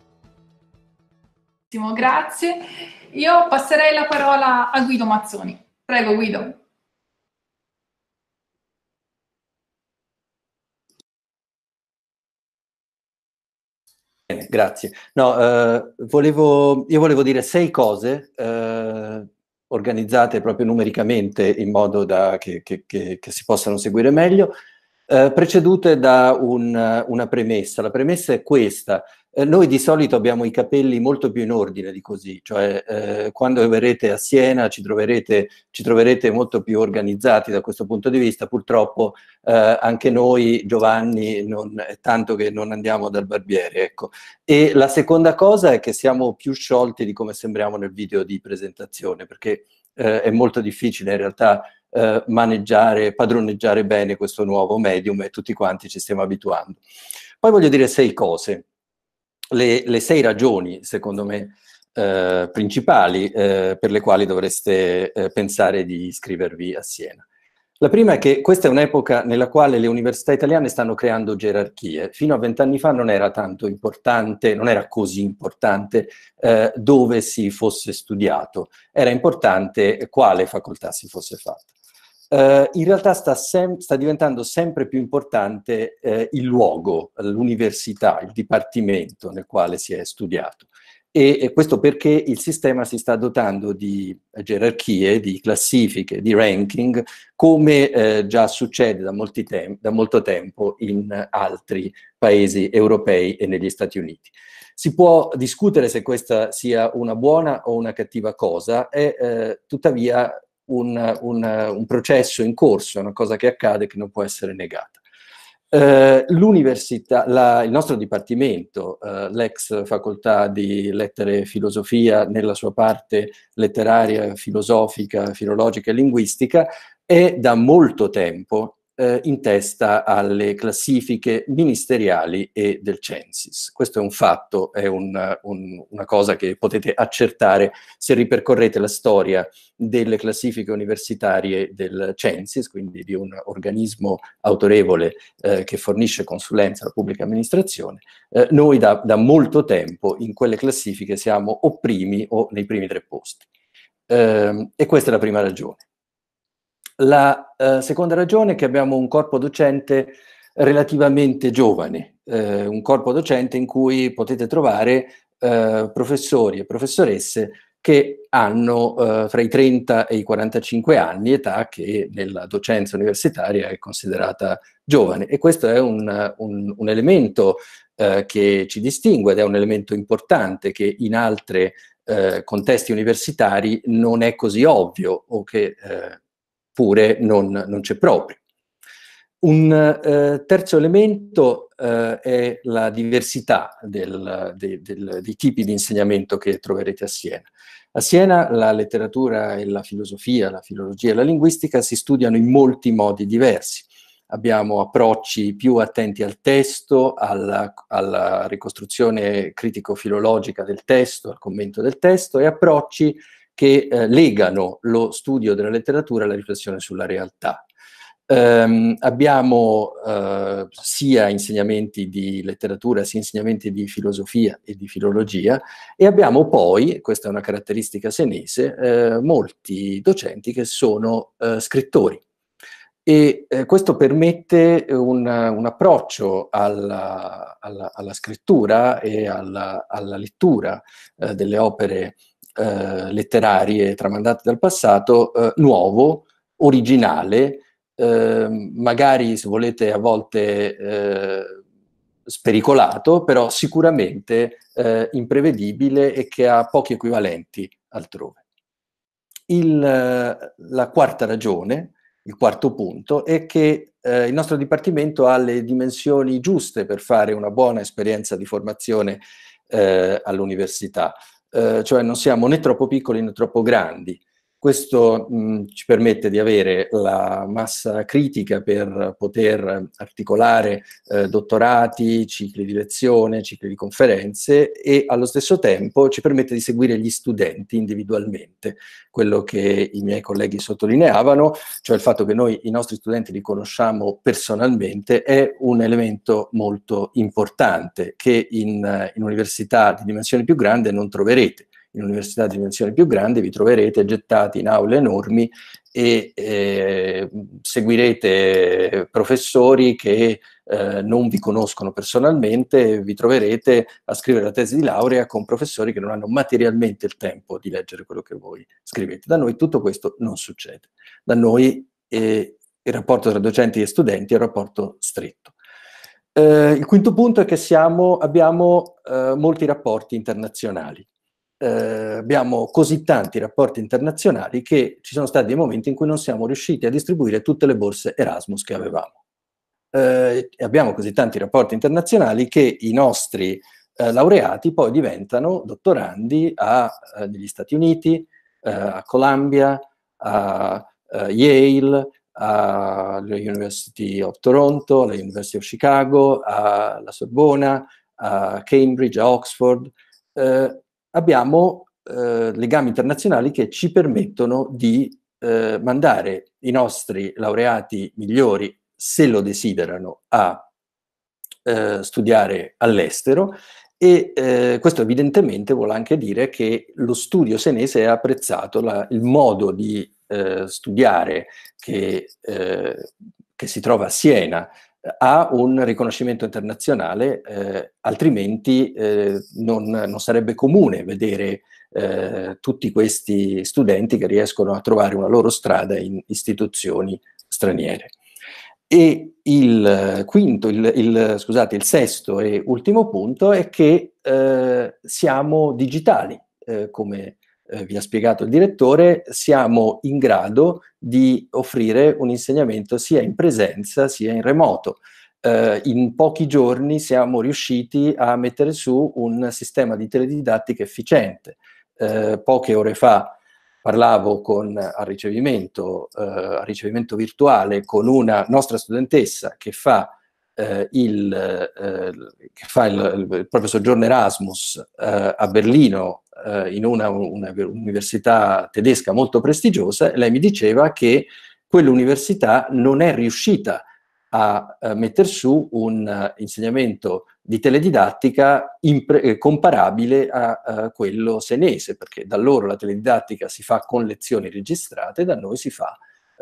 Grazie. Io passerei la parola a Guido Mazzoni. Prego, Guido. Bene, grazie. No, io volevo dire 6 cose organizzate proprio numericamente in modo che si possano seguire meglio, precedute da una premessa. La premessa è questa. Noi di solito abbiamo i capelli molto più in ordine di così, cioè quando verrete a Siena ci troverete molto più organizzati da questo punto di vista. Purtroppo anche noi, Giovanni, è tanto che non andiamo dal barbiere, ecco. E la seconda cosa è che siamo più sciolti di come sembriamo nel video di presentazione, perché è molto difficile in realtà padroneggiare bene questo nuovo medium e tutti quanti ci stiamo abituando. Poi voglio dire 6 cose. Le 6 ragioni, secondo me, principali per le quali dovreste pensare di iscrivervi a Siena. La prima è che questa è un'epoca nella quale le università italiane stanno creando gerarchie. Fino a 20 anni fa non era tanto importante, non era così importante dove si fosse studiato, era importante quale facoltà si fosse fatta. In realtà sta diventando sempre più importante il luogo, l'università, il dipartimento nel quale si è studiato. E questo perché il sistema si sta dotando di gerarchie, di classifiche, di ranking, come già succede da molto tempo in altri paesi europei e negli Stati Uniti. Si può discutere se questa sia una buona o una cattiva cosa, è tuttavia un processo in corso, una cosa che accade che non può essere negata. L'università, il nostro dipartimento, l'ex facoltà di lettere e filosofia nella sua parte letteraria, filosofica, filologica e linguistica, è da molto tempo in testa alle classifiche ministeriali e del Censis. Questo è un fatto, è una cosa che potete accertare se ripercorrete la storia delle classifiche universitarie del Censis, quindi di un organismo autorevole che fornisce consulenza alla pubblica amministrazione. Noi da molto tempo in quelle classifiche siamo o primi o nei primi 3 posti. E questa è la prima ragione. La seconda ragione è che abbiamo un corpo docente relativamente giovane, un corpo docente in cui potete trovare professori e professoresse che hanno fra i 30 e i 45 anni, età che nella docenza universitaria è considerata giovane. E questo è un elemento che ci distingue ed è un elemento importante che in altri contesti universitari non è così ovvio o che pure non c'è proprio. Un terzo elemento è la diversità dei tipi di insegnamento che troverete a Siena. A Siena la letteratura e la filosofia, la filologia e la linguistica si studiano in molti modi diversi. Abbiamo approcci più attenti al testo, alla ricostruzione critico-filologica del testo, al commento del testo, e approcci che legano lo studio della letteratura alla riflessione sulla realtà. Abbiamo sia insegnamenti di letteratura, sia insegnamenti di filosofia e di filologia, e abbiamo poi, questa è una caratteristica senese, molti docenti che sono scrittori. E questo permette un approccio alla scrittura e alla lettura delle opere letterarie tramandate dal passato, nuovo, originale, magari, se volete, a volte spericolato, però sicuramente imprevedibile e che ha pochi equivalenti altrove. La quarta ragione, il quarto punto, è che il nostro Dipartimento ha le dimensioni giuste per fare una buona esperienza di formazione all'università, cioè non siamo né troppo piccoli né troppo grandi. Questo ci permette di avere la massa critica per poter articolare dottorati, cicli di lezione, cicli di conferenze, e allo stesso tempo ci permette di seguire gli studenti individualmente. Quello che i miei colleghi sottolineavano, cioè il fatto che noi i nostri studenti li conosciamo personalmente, è un elemento molto importante che in università di dimensione più grande non troverete. In università di dimensioni più grandi vi troverete gettati in aule enormi e seguirete professori che non vi conoscono personalmente, vi troverete a scrivere la tesi di laurea con professori che non hanno materialmente il tempo di leggere quello che voi scrivete. Da noi tutto questo non succede. Da noi il rapporto tra docenti e studenti è un rapporto stretto. Il quinto punto è che abbiamo molti rapporti internazionali. Abbiamo così tanti rapporti internazionali che ci sono stati dei momenti in cui non siamo riusciti a distribuire tutte le borse Erasmus che avevamo. Abbiamo così tanti rapporti internazionali che i nostri laureati poi diventano dottorandi negli Stati Uniti, a Columbia, a Yale, alla University of Toronto, alla University of Chicago, alla Sorbona, a Cambridge, a Oxford. Abbiamo legami internazionali che ci permettono di mandare i nostri laureati migliori, se lo desiderano, a studiare all'estero, e questo evidentemente vuole anche dire che lo studio senese ha apprezzato il modo di studiare che si trova a Siena, ha un riconoscimento internazionale, altrimenti non sarebbe comune vedere tutti questi studenti che riescono a trovare una loro strada in istituzioni straniere. E il sesto e ultimo punto è che siamo digitali, come vi ha spiegato il direttore, siamo in grado di offrire un insegnamento sia in presenza sia in remoto. In pochi giorni siamo riusciti a mettere su un sistema di teledidattica efficiente. Poche ore fa parlavo a ricevimento virtuale con una nostra studentessa che fa il proprio soggiorno Erasmus a Berlino, in una università tedesca molto prestigiosa, e lei mi diceva che quell'università non è riuscita a mettere su un insegnamento di teledidattica comparabile a quello senese, perché da loro la teledidattica si fa con lezioni registrate, da noi si fa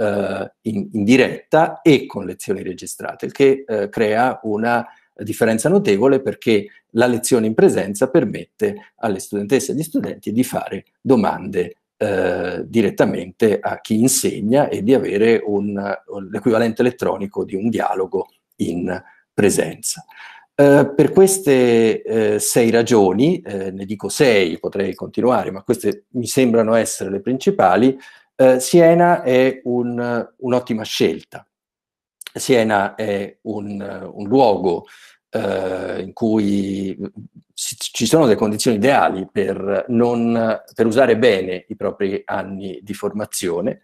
in diretta e con lezioni registrate, il che crea una differenza notevole, perché la lezione in presenza permette alle studentesse e agli studenti di fare domande direttamente a chi insegna e di avere l'equivalente elettronico di un dialogo in presenza. Per queste 6 ragioni, ne dico 6, potrei continuare, ma queste mi sembrano essere le principali, Siena è un'ottima scelta. Siena è un luogo in cui ci sono delle condizioni ideali per usare bene i propri anni di formazione,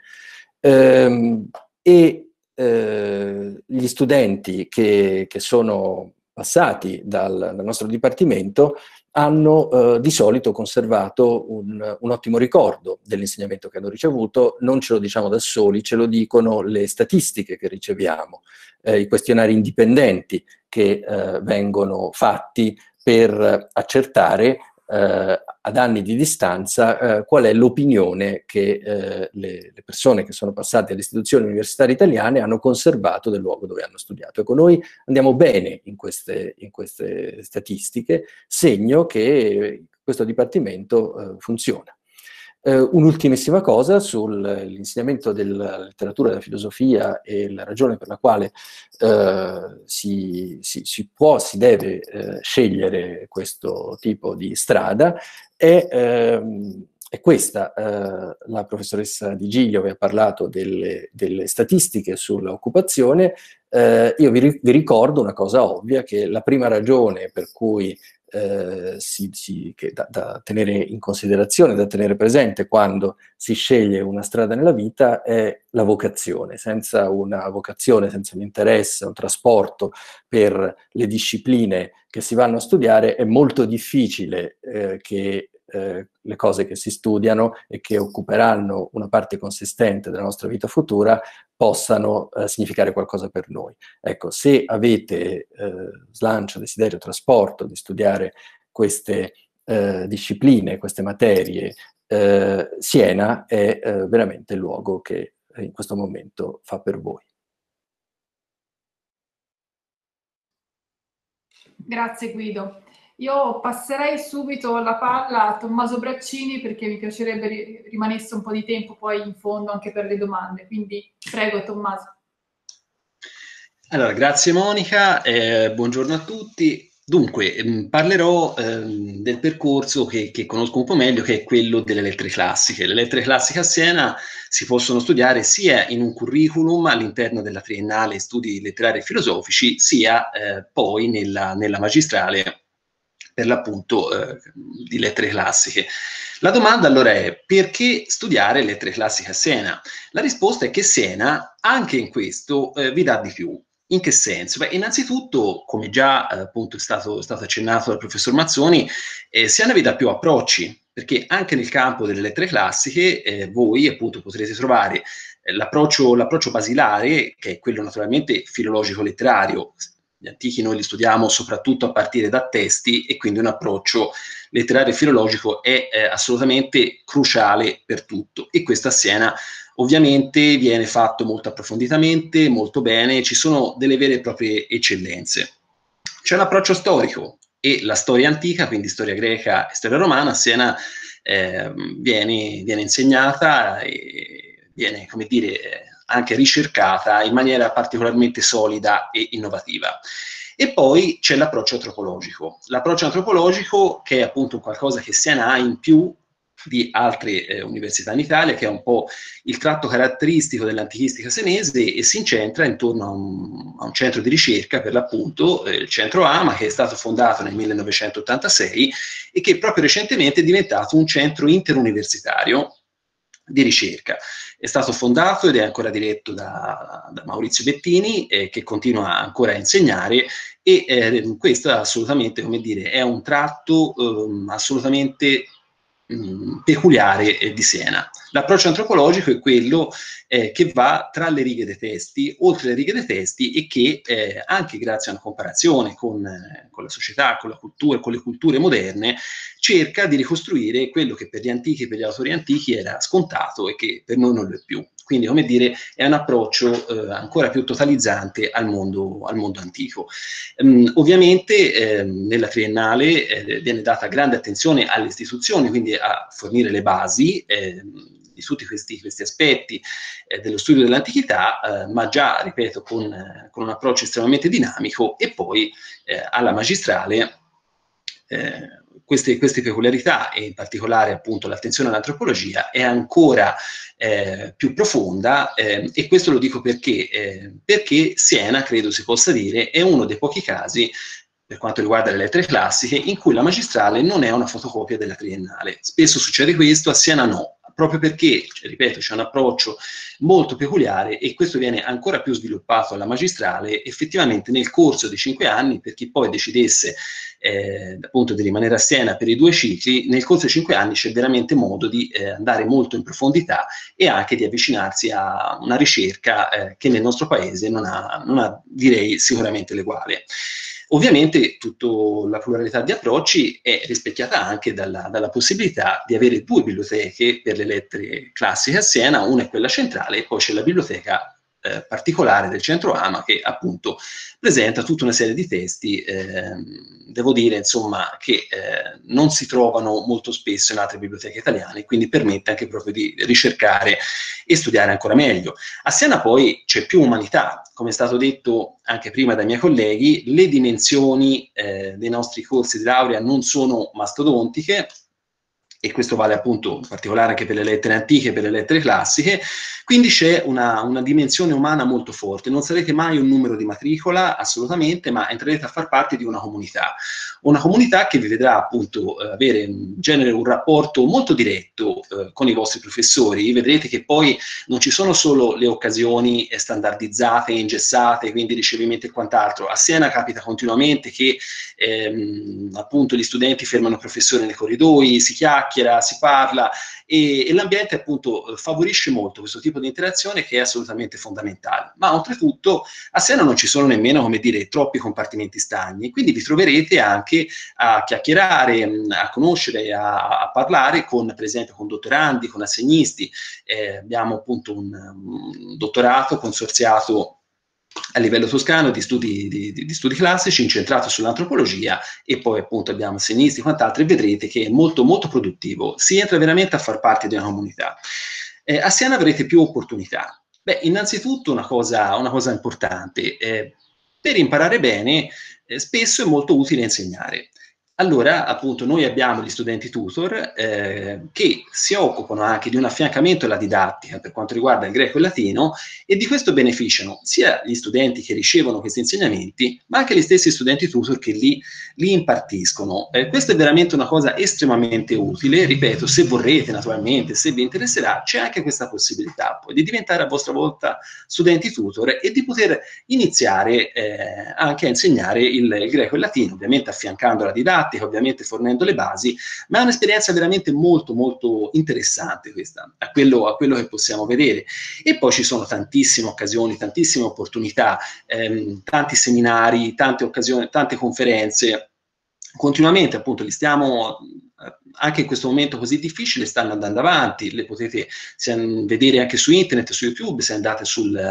e gli studenti che sono passati dal nostro dipartimento hanno di solito conservato un ottimo ricordo dell'insegnamento che hanno ricevuto. Non ce lo diciamo da soli, ce lo dicono le statistiche che riceviamo, i questionari indipendenti che vengono fatti per accertare ad anni di distanza qual è l'opinione che le persone che sono passate alle istituzioni universitarie italiane hanno conservato del luogo dove hanno studiato. Ecco, noi andiamo bene in queste statistiche, segno che questo dipartimento funziona. Un'ultimissima cosa sull'insegnamento della letteratura e della filosofia e la ragione per la quale si deve scegliere questo tipo di strada è questa. La professoressa Di Giglio vi ha parlato delle statistiche sull'occupazione. Io vi ricordo una cosa ovvia, che la prima ragione per cui che da tenere in considerazione, da tenere presente quando si sceglie una strada nella vita, è la vocazione. Senza una vocazione, senza un interesse, un trasporto per le discipline che si vanno a studiare, è molto difficile che le cose che si studiano e che occuperanno una parte consistente della nostra vita futura possano significare qualcosa per noi. Ecco, se avete slancio, desiderio, trasporto di studiare queste discipline, queste materie, Siena è veramente il luogo che in questo momento fa per voi. Grazie Guido. Io passerei subito la palla a Tommaso Braccini, perché mi piacerebbe rimanesse un po' di tempo poi in fondo anche per le domande. Quindi prego Tommaso. Allora, grazie Monica, buongiorno a tutti. Dunque, parlerò del percorso che conosco un po' meglio, che è quello delle lettere classiche. Le lettere classiche a Siena si possono studiare sia in un curriculum all'interno della triennale studi letterari e filosofici, sia poi nella magistrale, per l'appunto di lettere classiche. La domanda allora è: perché studiare lettere classiche a Siena? La risposta è che Siena, anche in questo, vi dà di più. In che senso? Beh, innanzitutto, come già appunto è stato accennato dal professor Mazzoni, Siena vi dà più approcci, perché anche nel campo delle lettere classiche voi appunto potrete trovare l'approccio basilare, che è quello naturalmente filologico-letterario. Gli antichi noi li studiamo soprattutto a partire da testi, e quindi un approccio letterario e filologico è assolutamente cruciale per tutto, e questo a Siena ovviamente viene fatto molto approfonditamente, molto bene, ci sono delle vere e proprie eccellenze. C'è l'approccio storico, e la storia antica, quindi storia greca e storia romana, a Siena viene insegnata e viene, come dire, anche ricercata in maniera particolarmente solida e innovativa. E poi c'è l'approccio antropologico. L'approccio antropologico, che è appunto qualcosa che Siena ha in più di altre università in Italia, che è un po' il tratto caratteristico dell'antichistica senese, e si incentra intorno a un centro di ricerca, per l'appunto il centro AMA, che è stato fondato nel 1986 e che proprio recentemente è diventato un centro interuniversitario di ricerca. È stato fondato ed è ancora diretto da Maurizio Bettini, che continua ancora a insegnare, e questo assolutamente, come dire, è un tratto assolutamente peculiare di Siena. L'approccio antropologico è quello che va tra le righe dei testi, oltre le righe dei testi, e che anche grazie a una comparazione con la società, con la cultura, con le culture moderne, cerca di ricostruire quello che per gli antichi e per gli autori antichi era scontato e che per noi non lo è più. Quindi, come dire, è un approccio ancora più totalizzante al mondo antico. Ovviamente nella triennale viene data grande attenzione alle istituzioni, quindi a fornire le basi di tutti questi aspetti dello studio dell'antichità, ma già, ripeto, con un approccio estremamente dinamico, e poi alla magistrale queste peculiarità, e in particolare appunto l'attenzione all'antropologia, è ancora più profonda, e questo lo dico perché Siena, credo si possa dire, è uno dei pochi casi, per quanto riguarda le lettere classiche, in cui la magistrale non è una fotocopia della triennale. Spesso succede questo, a Siena no, proprio perché, ripeto, c'è un approccio molto peculiare, e questo viene ancora più sviluppato alla magistrale effettivamente nel corso dei 5 anni, per chi poi decidesse appunto di rimanere a Siena per i 2 cicli. Nel corso dei 5 anni c'è veramente modo di andare molto in profondità, e anche di avvicinarsi a una ricerca che nel nostro paese non ha direi sicuramente l'eguale. Ovviamente tutta la pluralità di approcci è rispecchiata anche dalla possibilità di avere 2 biblioteche per le lettere classiche a Siena. Una è quella centrale, e poi c'è la biblioteca particolare del Centro AMA, che appunto presenta tutta una serie di testi, devo dire insomma, che non si trovano molto spesso in altre biblioteche italiane, quindi permette anche proprio di ricercare e studiare ancora meglio. A Siena poi c'è più umanità, come è stato detto anche prima dai miei colleghi, le dimensioni dei nostri corsi di laurea non sono mastodontiche, e questo vale appunto in particolare anche per le lettere antiche e per le lettere classiche, quindi c'è una dimensione umana molto forte. Non sarete mai un numero di matricola, assolutamente, ma entrerete a far parte di una comunità che vi vedrà appunto avere in genere un rapporto molto diretto con i vostri professori. Vedrete che poi non ci sono solo le occasioni standardizzate, ingessate, quindi ricevimento e quant'altro. A Siena capita continuamente che appunto gli studenti fermano il professore nei corridoi, si chiacchiera, si parla, e l'ambiente appunto favorisce molto questo tipo di interazione, che è assolutamente fondamentale. Ma oltretutto a Siena non ci sono nemmeno, come dire, troppi compartimenti stagni, quindi vi troverete anche a chiacchierare, a conoscere, a parlare con, per esempio, con dottorandi, con assegnisti. Abbiamo appunto un dottorato consorziato a livello toscano di studi classici, incentrato sull'antropologia, e poi appunto abbiamo assegnisti e quant'altro, e vedrete che è molto molto produttivo, si entra veramente a far parte di una comunità. A Siena avrete più opportunità. Beh, innanzitutto una cosa importante, per imparare bene spesso è molto utile insegnare. Allora, appunto, noi abbiamo gli studenti tutor che si occupano anche di un affiancamento alla didattica per quanto riguarda il greco e il latino, e di questo beneficiano sia gli studenti che ricevono questi insegnamenti, ma anche gli stessi studenti tutor che li impartiscono. Questa è veramente una cosa estremamente utile. Ripeto, se vorrete, naturalmente, se vi interesserà, c'è anche questa possibilità poi di diventare a vostra volta studenti tutor e di poter iniziare anche a insegnare il greco e il latino, ovviamente affiancando la didattica, ovviamente fornendo le basi, ma è un'esperienza veramente molto molto interessante questa, a quello che possiamo vedere. E poi ci sono tantissime occasioni, tantissime opportunità, tanti seminari, tante occasioni, tante conferenze, continuamente appunto li stiamo, anche in questo momento così difficile, stanno andando avanti, le potete vedere anche su internet, su YouTube, se andate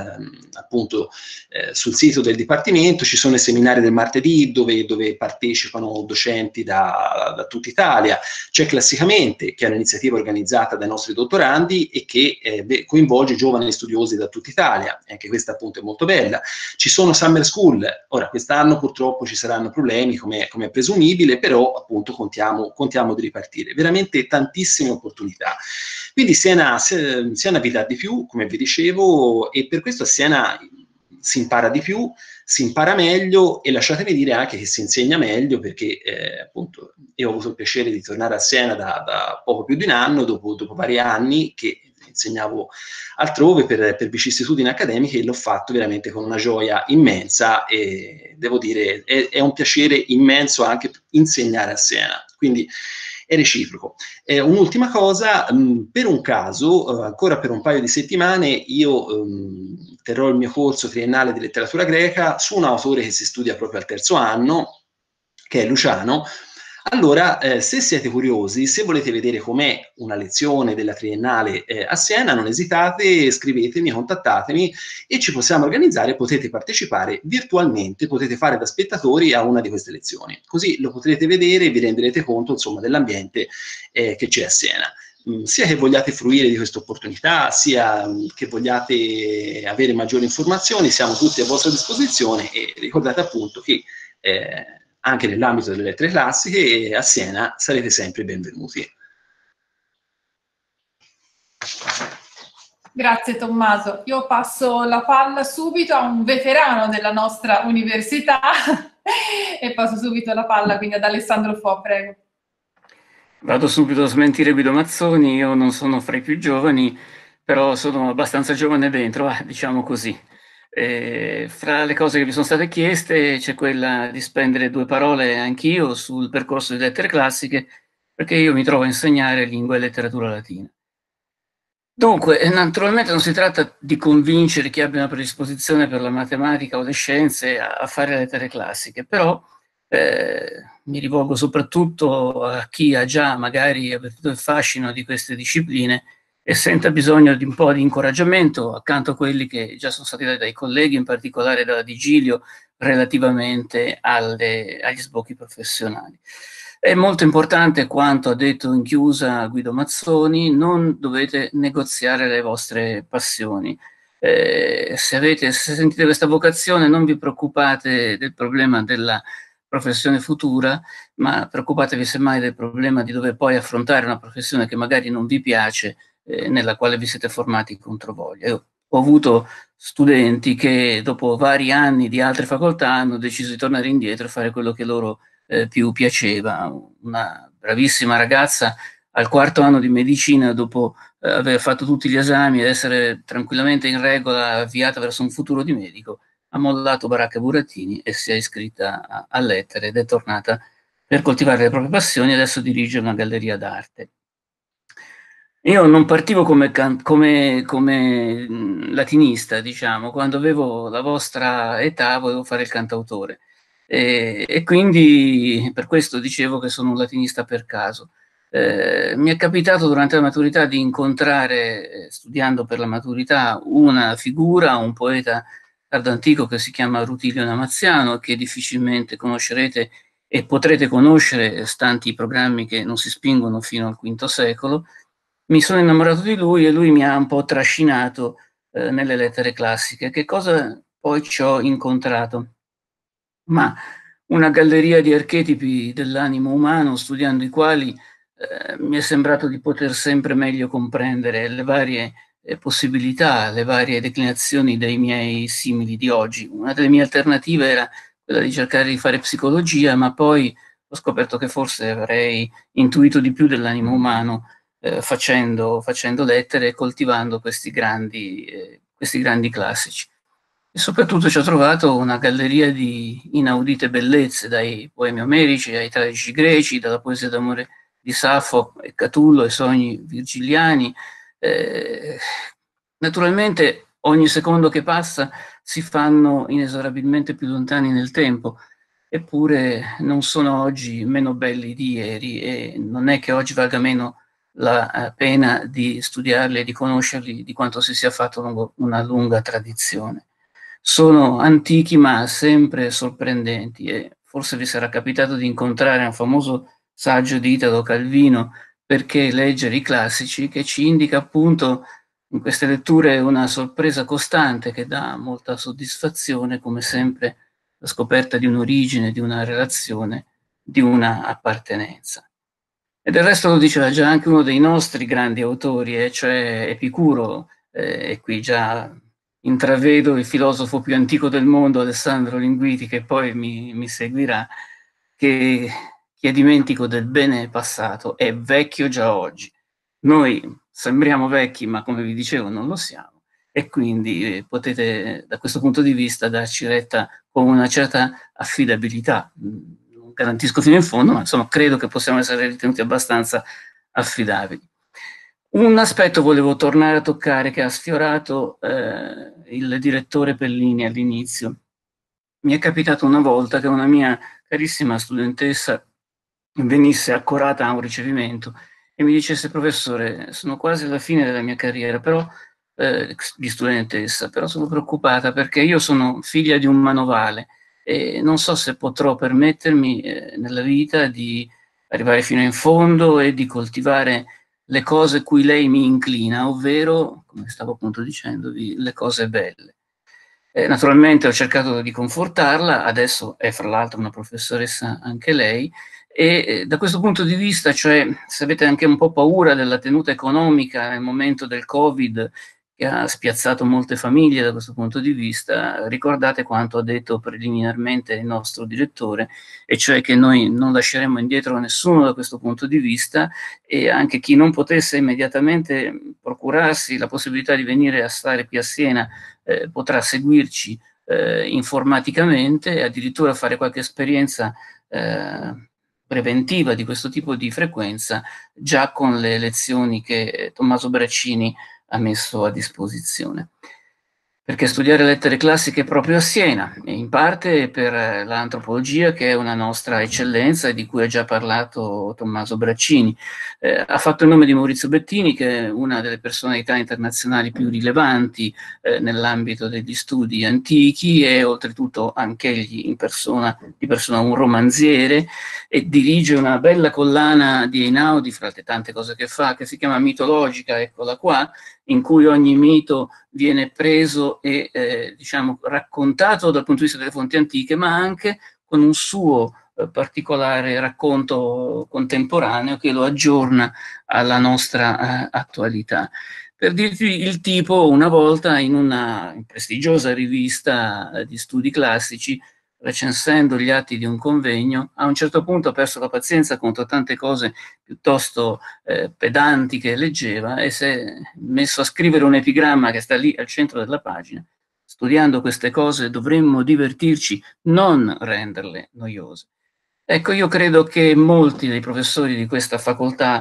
appunto sul sito del Dipartimento. Ci sono i seminari del martedì dove partecipano docenti da tutta Italia. C'è Classicamente, che è un'iniziativa organizzata dai nostri dottorandi e che coinvolge giovani studiosi da tutta Italia, anche questa appunto è molto bella. Ci sono Summer School, ora quest'anno purtroppo ci saranno problemi come è presumibile, però appunto contiamo di ripartire. Veramente tantissime opportunità. Quindi Siena vi dà di più, come vi dicevo, e per questo a Siena si impara di più, si impara meglio, e lasciatemi dire anche che si insegna meglio, perché appunto io ho avuto il piacere di tornare a Siena da poco più di un anno, dopo vari anni che insegnavo altrove per vicissitudini accademiche, e l'ho fatto veramente con una gioia immensa, e devo dire è un piacere immenso anche insegnare a Siena, quindi è reciproco. Un'ultima cosa, per un caso, ancora per un paio di settimane, io terrò il mio corso triennale di letteratura greca su un autore che si studia proprio al terzo anno, che è Luciano. Allora, se siete curiosi, se volete vedere com'è una lezione della triennale a Siena, non esitate, scrivetemi, contattatemi e ci possiamo organizzare. Potete partecipare virtualmente, potete fare da spettatori a una di queste lezioni. Così lo potrete vedere e vi renderete conto, insomma, dell'ambiente che c'è a Siena. Sia che vogliate fruire di questa opportunità, sia che vogliate avere maggiori informazioni, siamo tutti a vostra disposizione, e ricordate appunto che anche nell'ambito delle lettere classiche a Siena sarete sempre benvenuti. Grazie Tommaso. Io passo la palla subito a un veterano della nostra università e passo subito la palla quindi ad Alessandro Fo, prego. Vado subito a smentire Guido Mazzoni. Io non sono fra i più giovani, però sono abbastanza giovane dentro, diciamo così. Fra le cose che mi sono state chieste c'è quella di spendere due parole anch'io sul percorso di lettere classiche, perché io mi trovo a insegnare lingua e letteratura latina. Dunque, naturalmente non si tratta di convincere chi abbia una predisposizione per la matematica o le scienze a fare lettere classiche, però mi rivolgo soprattutto a chi ha già magari avvertito il fascino di queste discipline e senta bisogno di un po' di incoraggiamento accanto a quelli che già sono stati dati dai colleghi, in particolare dalla Digilio, relativamente agli sbocchi professionali. È molto importante quanto ha detto in chiusa Guido Mazzoni: non dovete negoziare le vostre passioni. Se sentite questa vocazione, non vi preoccupate del problema della professione futura, ma preoccupatevi semmai del problema di dover poi affrontare una professione che magari non vi piace, nella quale vi siete formati contro voglia. Io ho avuto studenti che dopo vari anni di altre facoltà hanno deciso di tornare indietro e fare quello che loro più piaceva. Una bravissima ragazza al 4º anno di medicina, dopo aver fatto tutti gli esami ed essere tranquillamente in regola, avviata verso un futuro di medico, ha mollato baracca e burattini e si è iscritta a lettere ed è tornata per coltivare le proprie passioni e adesso dirige una galleria d'arte. Io non partivo come latinista, diciamo. Quando avevo la vostra età volevo fare il cantautore e quindi per questo dicevo che sono un latinista per caso. Mi è capitato durante la maturità di incontrare, studiando per la maturità, una figura, un poeta tardo-antico che si chiama Rutilio Namaziano, che difficilmente conoscerete e potrete conoscere, stanti i programmi che non si spingono fino al V secolo. Mi sono innamorato di lui e lui mi ha un po' trascinato nelle lettere classiche. Che cosa poi ci ho incontrato? Ma una galleria di archetipi dell'animo umano, studiando i quali mi è sembrato di poter sempre meglio comprendere le varie possibilità, le varie declinazioni dei miei simili di oggi. Una delle mie alternative era quella di cercare di fare psicologia, ma poi ho scoperto che forse avrei intuito di più dell'animo umano facendo lettere e coltivando questi grandi classici. E soprattutto ci ho trovato una galleria di inaudite bellezze, dai poemi omerici ai tragici greci, dalla poesia d'amore di Safo e Catullo ai sogni virgiliani. Naturalmente ogni secondo che passa si fanno inesorabilmente più lontani nel tempo, eppure non sono oggi meno belli di ieri e non è che oggi valga meno la pena di studiarli e di conoscerli di quanto si sia fatto lungo una lunga tradizione. Sono antichi ma sempre sorprendenti e forse vi sarà capitato di incontrare un famoso saggio di Italo Calvino, Perché leggere i classici, che ci indica appunto in queste letture una sorpresa costante che dà molta soddisfazione, come sempre la scoperta di un'origine, di una relazione, di una appartenenza. E del resto lo diceva già anche uno dei nostri grandi autori, cioè Epicuro, e qui già intravedo il filosofo più antico del mondo, Alessandro Linguiti, che poi mi seguirà, che chi è dimentico del bene passato è vecchio già oggi. Noi sembriamo vecchi, ma come vi dicevo non lo siamo, e quindi potete da questo punto di vista darci retta con una certa affidabilità. Non garantisco fino in fondo, ma insomma credo che possiamo essere ritenuti abbastanza affidabili. Un aspetto volevo tornare a toccare che ha sfiorato il direttore Pellini all'inizio. Mi è capitato una volta che una mia carissima studentessa venisse accorata a un ricevimento e mi dicesse: professore, sono quasi alla fine della mia carriera, però di studentessa, però sono preoccupata perché io sono figlia di un manovale e non so se potrò permettermi nella vita di arrivare fino in fondo e di coltivare le cose cui lei mi inclina, ovvero, come stavo appunto dicendovi, le cose belle. Naturalmente ho cercato di confortarla, adesso è fra l'altro una professoressa anche lei, e da questo punto di vista, cioè se avete anche un po' paura della tenuta economica nel momento del Covid, che ha spiazzato molte famiglie da questo punto di vista, ricordate quanto ha detto preliminarmente il nostro direttore, e cioè che noi non lasceremo indietro nessuno da questo punto di vista, e anche chi non potesse immediatamente procurarsi la possibilità di venire a stare qui a Siena potrà seguirci informaticamente e addirittura fare qualche esperienza preventiva di questo tipo di frequenza già con le lezioni che Tommaso Braccini ha messo a disposizione. perché studiare lettere classiche proprio a Siena, in parte per l'antropologia, che è una nostra eccellenza e di cui ha già parlato Tommaso Braccini. Ha fatto il nome di Maurizio Bettini, che è una delle personalità internazionali più rilevanti nell'ambito degli studi antichi, e oltretutto anch'egli di persona un romanziere, e dirige una bella collana di Einaudi, fra le tante cose che fa, che si chiama Mitologica, eccola qua, in cui ogni mito viene preso e diciamo raccontato dal punto di vista delle fonti antiche, ma anche con un suo particolare racconto contemporaneo che lo aggiorna alla nostra attualità. Per dirti il tipo, una volta in una prestigiosa rivista di studi classici, recensendo gli atti di un convegno, a un certo punto ha perso la pazienza contro tante cose piuttosto pedanti che leggeva, e si è messo a scrivere un epigramma che sta lì al centro della pagina. Studiando queste cose dovremmo divertirci, non renderle noiose. Ecco, io credo che molti dei professori di questa facoltà,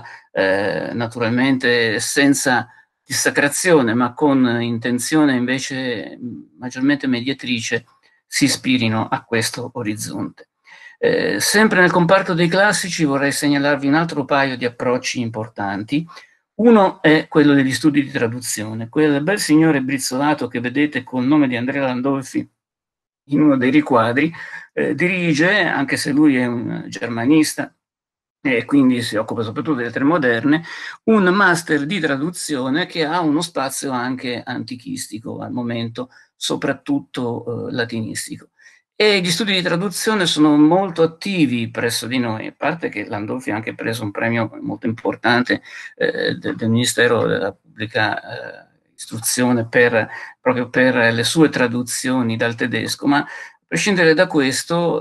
naturalmente senza dissacrazione, ma con intenzione invece maggiormente mediatrice, si ispirino a questo orizzonte. Sempre nel comparto dei classici vorrei segnalarvi un altro paio di approcci importanti. Uno è quello degli studi di traduzione. Quel bel signore brizzolato che vedete col nome di Andrea Landolfi in uno dei riquadri dirige, anche se lui è un germanista e quindi si occupa soprattutto delle lettere moderne, un master di traduzione che ha uno spazio anche antichistico al momento, soprattutto latinistico. E gli studi di traduzione sono molto attivi presso di noi, a parte che Landolfi ha anche preso un premio molto importante del Ministero della Pubblica Istruzione proprio per le sue traduzioni dal tedesco, ma a prescindere da questo,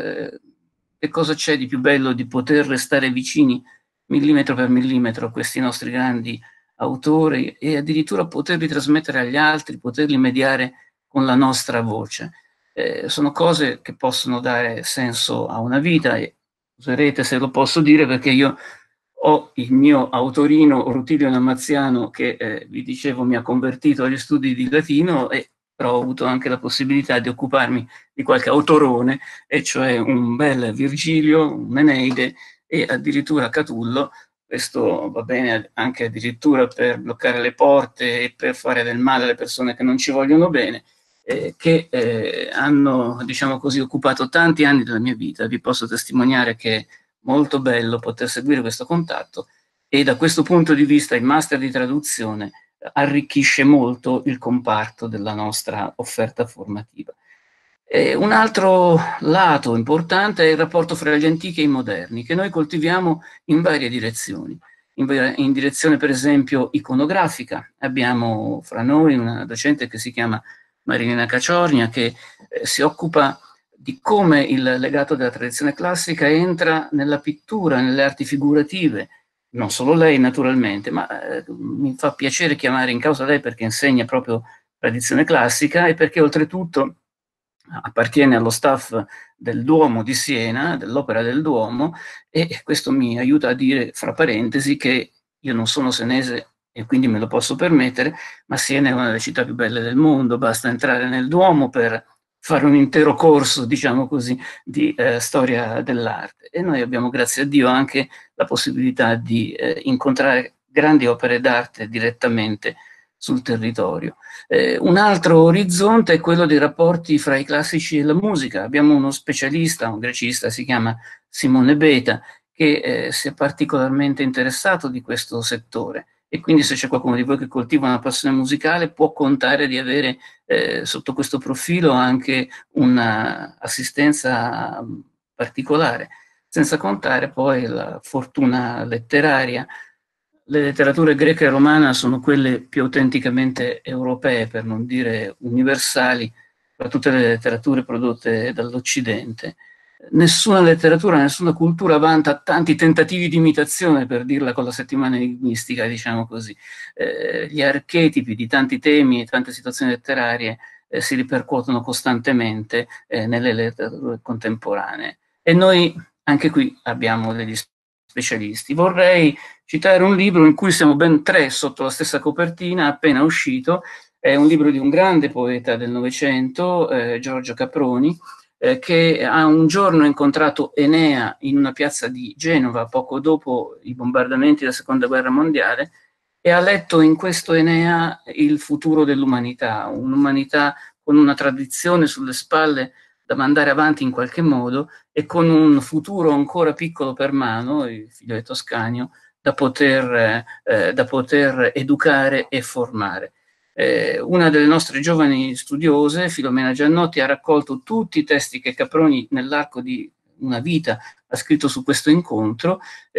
che cosa c'è di più bello di poter restare vicini millimetro per millimetro a questi nostri grandi autori e addirittura poterli trasmettere agli altri, poterli mediare con la nostra voce. Sono cose che possono dare senso a una vita, e userete se lo posso dire perché io ho il mio autorino Rutilio Namaziano che vi dicevo mi ha convertito agli studi di latino, e però ho avuto anche la possibilità di occuparmi di qualche autorone, e cioè un bel Virgilio, un Eneide e addirittura Catullo. Questo va bene anche addirittura per bloccare le porte e per fare del male alle persone che non ci vogliono bene, che hanno, diciamo così, occupato tanti anni della mia vita. Vi posso testimoniare che è molto bello poter seguire questo contatto, e da questo punto di vista il master di traduzione arricchisce molto il comparto della nostra offerta formativa. Un altro lato importante è il rapporto fra gli antichi e i moderni, che noi coltiviamo in varie direzioni. In direzione, per esempio, iconografica. Abbiamo fra noi una docente che si chiama Marilena Caciornia, che si occupa di come il legato della tradizione classica entra nella pittura, nelle arti figurative. Non solo lei naturalmente, ma mi fa piacere chiamare in causa lei perché insegna proprio tradizione classica, e perché oltretutto appartiene allo staff del Duomo di Siena, dell'Opera del Duomo, e questo mi aiuta a dire, fra parentesi, che io non sono senese e quindi me lo posso permettere, ma Siena è una delle città più belle del mondo, basta entrare nel Duomo per fare un intero corso, diciamo così, di storia dell'arte. E noi abbiamo, grazie a Dio, anche la possibilità di incontrare grandi opere d'arte direttamente sul territorio. Un altro orizzonte è quello dei rapporti fra i classici e la musica. Abbiamo uno specialista, un grecista, si chiama Simone Beta, che si è particolarmente interessato di questo settore, e quindi se c'è qualcuno di voi che coltiva una passione musicale può contare di avere sotto questo profilo anche un'assistenza particolare, senza contare poi la fortuna letteraria. Le letterature greca e romana sono quelle più autenticamente europee, per non dire universali, tra tutte le letterature prodotte dall'Occidente. Nessuna letteratura, nessuna cultura vanta tanti tentativi di imitazione, per dirla con la settimana enigmistica, diciamo così. Gli archetipi di tanti temi e tante situazioni letterarie si ripercuotono costantemente nelle letterature contemporanee. E noi anche qui abbiamo degli specialisti. Vorrei citare un libro in cui siamo ben tre sotto la stessa copertina, appena uscito, È un libro di un grande poeta del Novecento, Giorgio Caproni, che ha un giorno incontrato Enea in una piazza di Genova, poco dopo i bombardamenti della Seconda Guerra Mondiale, e ha letto in questo Enea il futuro dell'umanità, un'umanità con una tradizione sulle spalle da mandare avanti in qualche modo e con un futuro ancora piccolo per mano, il figlio Toscanio, da poter educare e formare. Una delle nostre giovani studiose, Filomena Giannotti, ha raccolto tutti i testi che Caproni nell'arco di una vita ha scritto su questo incontro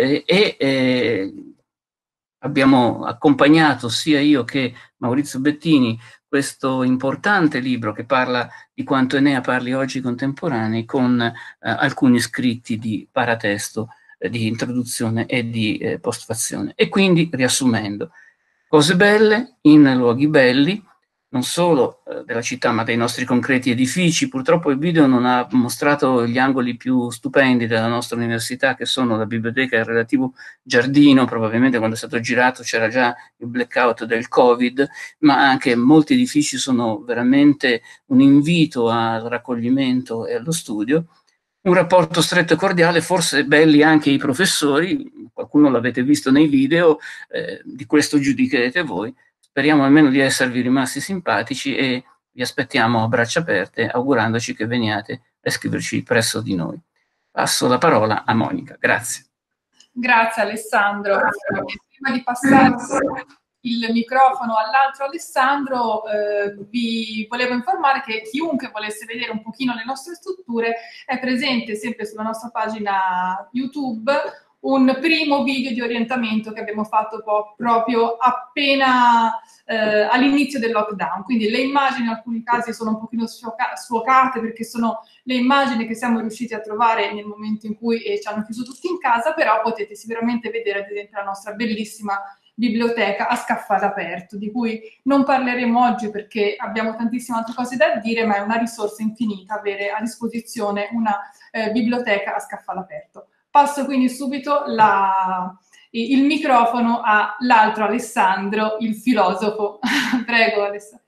abbiamo accompagnato sia io che Maurizio Bettini questo importante libro che parla di quanto Enea parli oggi contemporanei con alcuni scritti di paratesto, di introduzione e di postfazione. E quindi, riassumendo, cose belle in luoghi belli, non solo della città ma dei nostri concreti edifici. Purtroppo il video non ha mostrato gli angoli più stupendi della nostra università, che sono la biblioteca e il relativo giardino. Probabilmente quando è stato girato c'era già il blackout del Covid, ma anche molti edifici sono veramente un invito al raccoglimento e allo studio. Un rapporto stretto e cordiale, forse belli anche i professori, qualcuno l'avete visto nei video, di questo giudicherete voi. Speriamo almeno di esservi rimasti simpatici e vi aspettiamo a braccia aperte, augurandoci che veniate a iscriverci presso di noi. Passo la parola a Monica, grazie. Grazie Alessandro. Prima di passare il microfono all'altro Alessandro, vi volevo informare che chiunque volesse vedere un pochino le nostre strutture è presente sempre sulla nostra pagina YouTube un primo video di orientamento che abbiamo fatto proprio appena all'inizio del lockdown. Quindi le immagini in alcuni casi sono un pochino sfocate perché sono le immagini che siamo riusciti a trovare nel momento in cui ci hanno chiuso tutti in casa, però potete sicuramente vedere ad esempio la nostra bellissima biblioteca a scaffale aperto, di cui non parleremo oggi perché abbiamo tantissime altre cose da dire, ma è una risorsa infinita avere a disposizione una biblioteca a scaffale aperto. Passo quindi subito il microfono all'altro Alessandro, il filosofo. Prego Alessandro.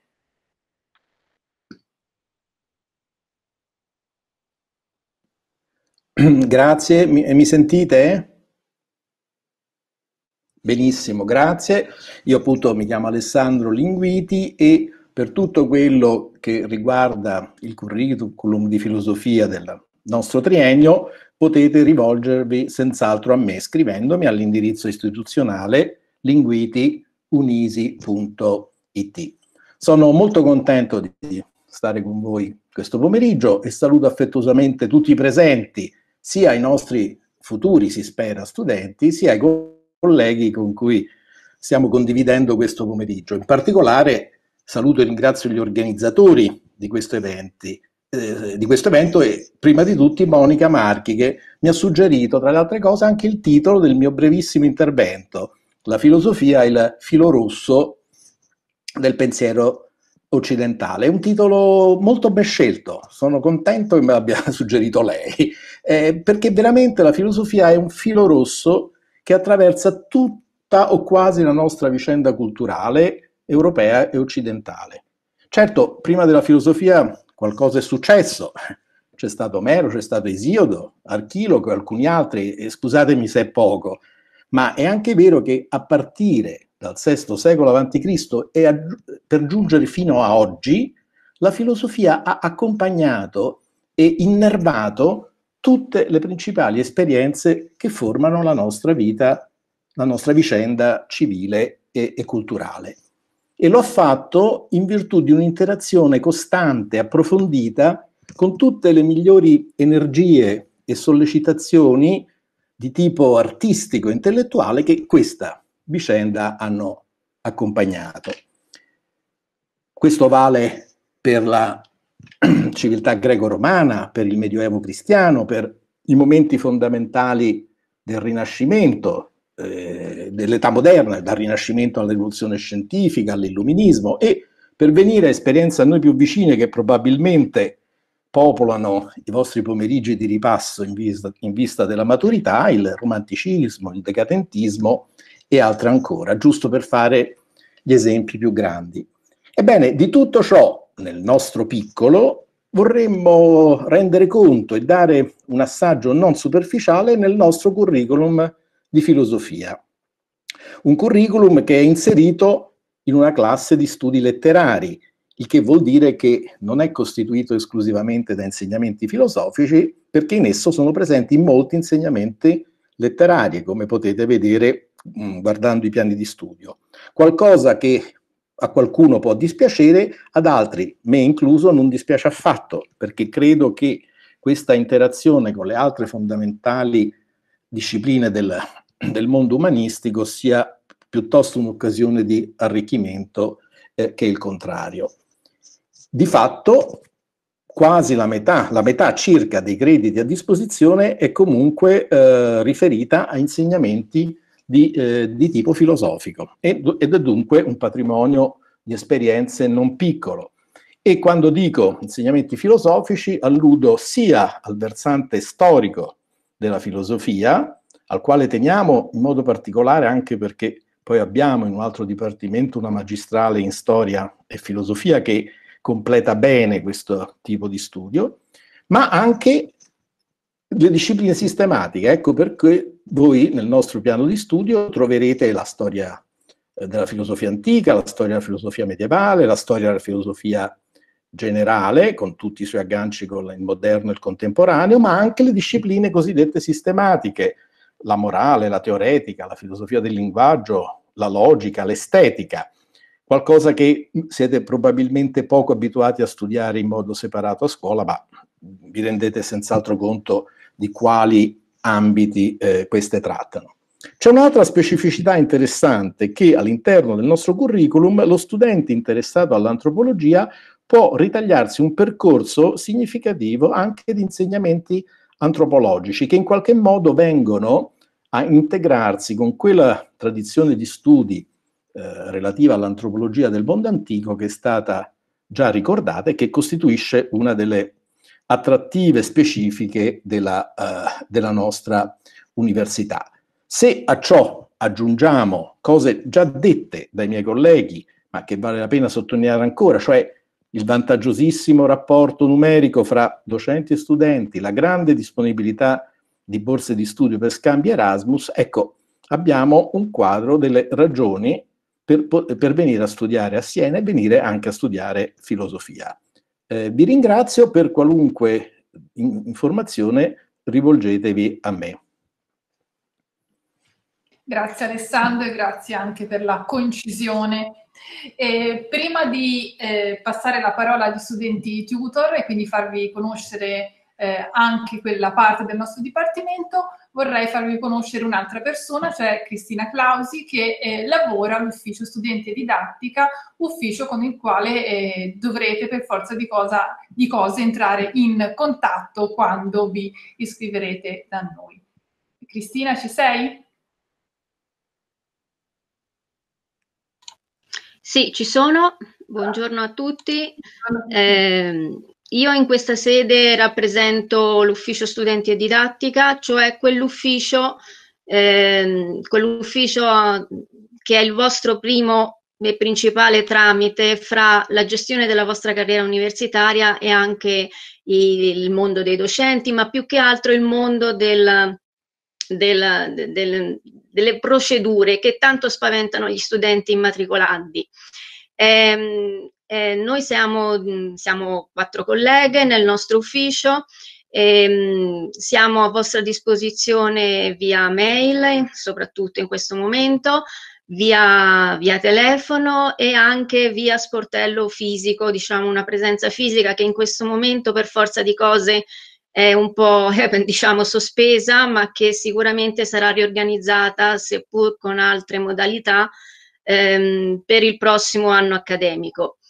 Grazie, mi sentite? Benissimo, grazie. Io appunto mi chiamo Alessandro Linguiti e per tutto quello che riguarda il curriculum di filosofia del nostro triennio potete rivolgervi senz'altro a me scrivendomi all'indirizzo istituzionale linguitiunisi.it. Sono molto contento di stare con voi questo pomeriggio e saluto affettuosamente tutti i presenti, sia i nostri futuri, si spera, studenti, sia i colleghi con cui stiamo condividendo questo pomeriggio. In particolare saluto e ringrazio gli organizzatori di questo evento e prima di tutti Monica Marchi, che mi ha suggerito tra le altre cose anche il titolo del mio brevissimo intervento, La filosofia e il filo rosso del pensiero occidentale. È un titolo molto ben scelto, sono contento che me l'abbia suggerito lei, perché veramente la filosofia è un filo rosso che attraversa tutta o quasi la nostra vicenda culturale europea e occidentale. Certo, prima della filosofia qualcosa è successo, c'è stato Omero, c'è stato Esiodo, Archiloco e alcuni altri, e scusatemi se è poco, ma è anche vero che a partire dal VI secolo a.C. e per giungere fino a oggi, la filosofia ha accompagnato e innervato tutte le principali esperienze che formano la nostra vita, la nostra vicenda civile e culturale. E lo ha fatto in virtù di un'interazione costante, approfondita, con tutte le migliori energie e sollecitazioni di tipo artistico e intellettuale che questa vicenda hanno accompagnato. Questo vale per la civiltà greco-romana, per il Medioevo cristiano, per i momenti fondamentali del Rinascimento, dell'età moderna, dal Rinascimento alla rivoluzione scientifica, all'illuminismo, e per venire a esperienze a noi più vicine che probabilmente popolano i vostri pomeriggi di ripasso in vista della maturità, il romanticismo, il decadentismo e altre ancora, giusto per fare gli esempi più grandi. Ebbene, di tutto ciò, nel nostro piccolo, vorremmo rendere conto e dare un assaggio non superficiale nel nostro curriculum di filosofia. Un curriculum che è inserito in una classe di studi letterari, il che vuol dire che non è costituito esclusivamente da insegnamenti filosofici, perché in esso sono presenti molti insegnamenti letterari, come potete vedere guardando i piani di studio. Qualcosa che a qualcuno può dispiacere, ad altri, me incluso, non dispiace affatto, perché credo che questa interazione con le altre fondamentali discipline del mondo umanistico sia piuttosto un'occasione di arricchimento che il contrario. Di fatto, quasi la metà circa dei crediti a disposizione è comunque riferita a insegnamenti di tipo filosofico ed è dunque un patrimonio di esperienze non piccolo. E quando dico insegnamenti filosofici alludo sia al versante storico della filosofia, al quale teniamo in modo particolare anche perché poi abbiamo in un altro dipartimento una magistrale in storia e filosofia che completa bene questo tipo di studio, ma anche le discipline sistematiche. Ecco perché voi nel nostro piano di studio troverete la storia della filosofia antica, la storia della filosofia medievale, la storia della filosofia generale, con tutti i suoi agganci con il moderno e il contemporaneo, ma anche le discipline cosiddette sistematiche, la morale, la teoretica, la filosofia del linguaggio, la logica, l'estetica, qualcosa che siete probabilmente poco abituati a studiare in modo separato a scuola, ma vi rendete senz'altro conto di quali ambiti queste trattano. C'è un'altra specificità interessante che all'interno del nostro curriculum lo studente interessato all'antropologia può ritagliarsi un percorso significativo anche di insegnamenti antropologici che in qualche modo vengono a integrarsi con quella tradizione di studi relativa all'antropologia del mondo antico che è stata già ricordata e che costituisce una delle attrattive specifiche della nostra università. Se a ciò aggiungiamo cose già dette dai miei colleghi, ma che vale la pena sottolineare ancora, cioè il vantaggiosissimo rapporto numerico fra docenti e studenti, la grande disponibilità di borse di studio per scambi Erasmus, ecco, abbiamo un quadro delle ragioni per venire a studiare a Siena e venire anche a studiare filosofia. Vi ringrazio, per qualunque informazione rivolgetevi a me. Grazie Alessandro e grazie anche per la concisione. Prima di passare la parola agli studenti tutor e quindi farvi conoscere anche quella parte del nostro dipartimento, vorrei farvi conoscere un'altra persona, cioè Cristina Clausi, che lavora all'ufficio studenti e didattica, ufficio con il quale dovrete per forza di cose entrare in contatto quando vi iscriverete da noi. Cristina, ci sei? Sì, ci sono. Buongiorno a tutti. Io in questa sede rappresento l'ufficio studenti e didattica, cioè quell'ufficio che è il vostro primo e principale tramite fra la gestione della vostra carriera universitaria e anche il mondo dei docenti, ma più che altro il mondo delle procedure che tanto spaventano gli studenti immatricolandi. Noi siamo 4 colleghe nel nostro ufficio, siamo a vostra disposizione via mail, soprattutto in questo momento, via telefono e anche via sportello fisico, diciamo una presenza fisica che in questo momento per forza di cose è un po' diciamo sospesa, ma che sicuramente sarà riorganizzata, seppur con altre modalità, per il prossimo anno accademico.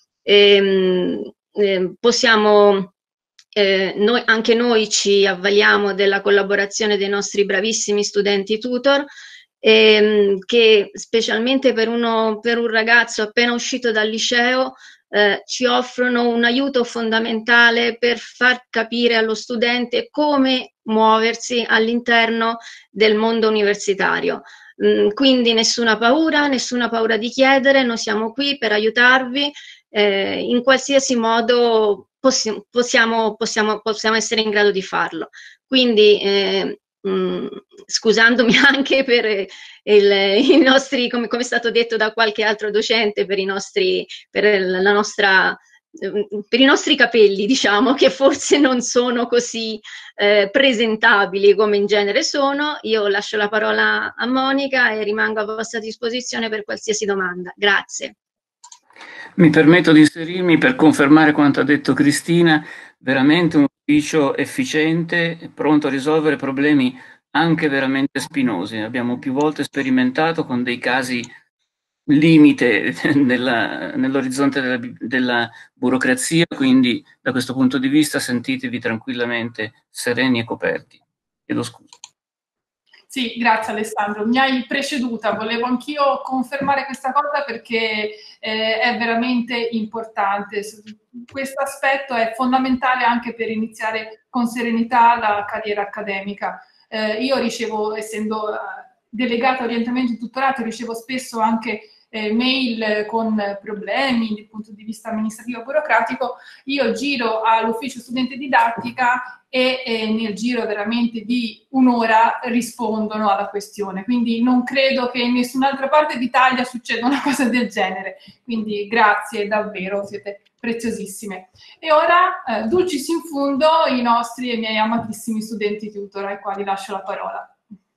Anche noi ci avvaliamo della collaborazione dei nostri bravissimi studenti tutor, che specialmente per un ragazzo appena uscito dal liceo ci offrono un aiuto fondamentale per far capire allo studente come muoversi all'interno del mondo universitario. Quindi nessuna paura di chiedere, noi siamo qui per aiutarvi, in qualsiasi modo possiamo essere in grado di farlo. Quindi scusandomi anche per i nostri, come è stato detto da qualche altro docente, per i nostri capelli, diciamo, che forse non sono così presentabili come in genere sono, io lascio la parola a Monica e rimango a vostra disposizione per qualsiasi domanda. Grazie. Mi permetto di inserirmi per confermare quanto ha detto Cristina, veramente un ufficio efficiente, pronto a risolvere problemi anche veramente spinosi. Abbiamo più volte sperimentato con dei casi limite nell'orizzonte della burocrazia, quindi da questo punto di vista sentitevi tranquillamente sereni e coperti. Chiedo scusa. Sì, grazie Alessandro, mi hai preceduta, volevo anch'io confermare questa cosa perché è veramente importante. Questo aspetto è fondamentale anche per iniziare con serenità la carriera accademica. Io ricevo, essendo delegata orientamento e tutorato, ricevo spesso anche mail con problemi dal punto di vista amministrativo burocratico. Io giro all'ufficio studente didattica e nel giro veramente di un'ora rispondono alla questione, quindi non credo che in nessun'altra parte d'Italia succeda una cosa del genere, quindi grazie davvero, siete preziosissime. E ora dulcis in fundo i nostri e miei amatissimi studenti tutor, ai quali lascio la parola.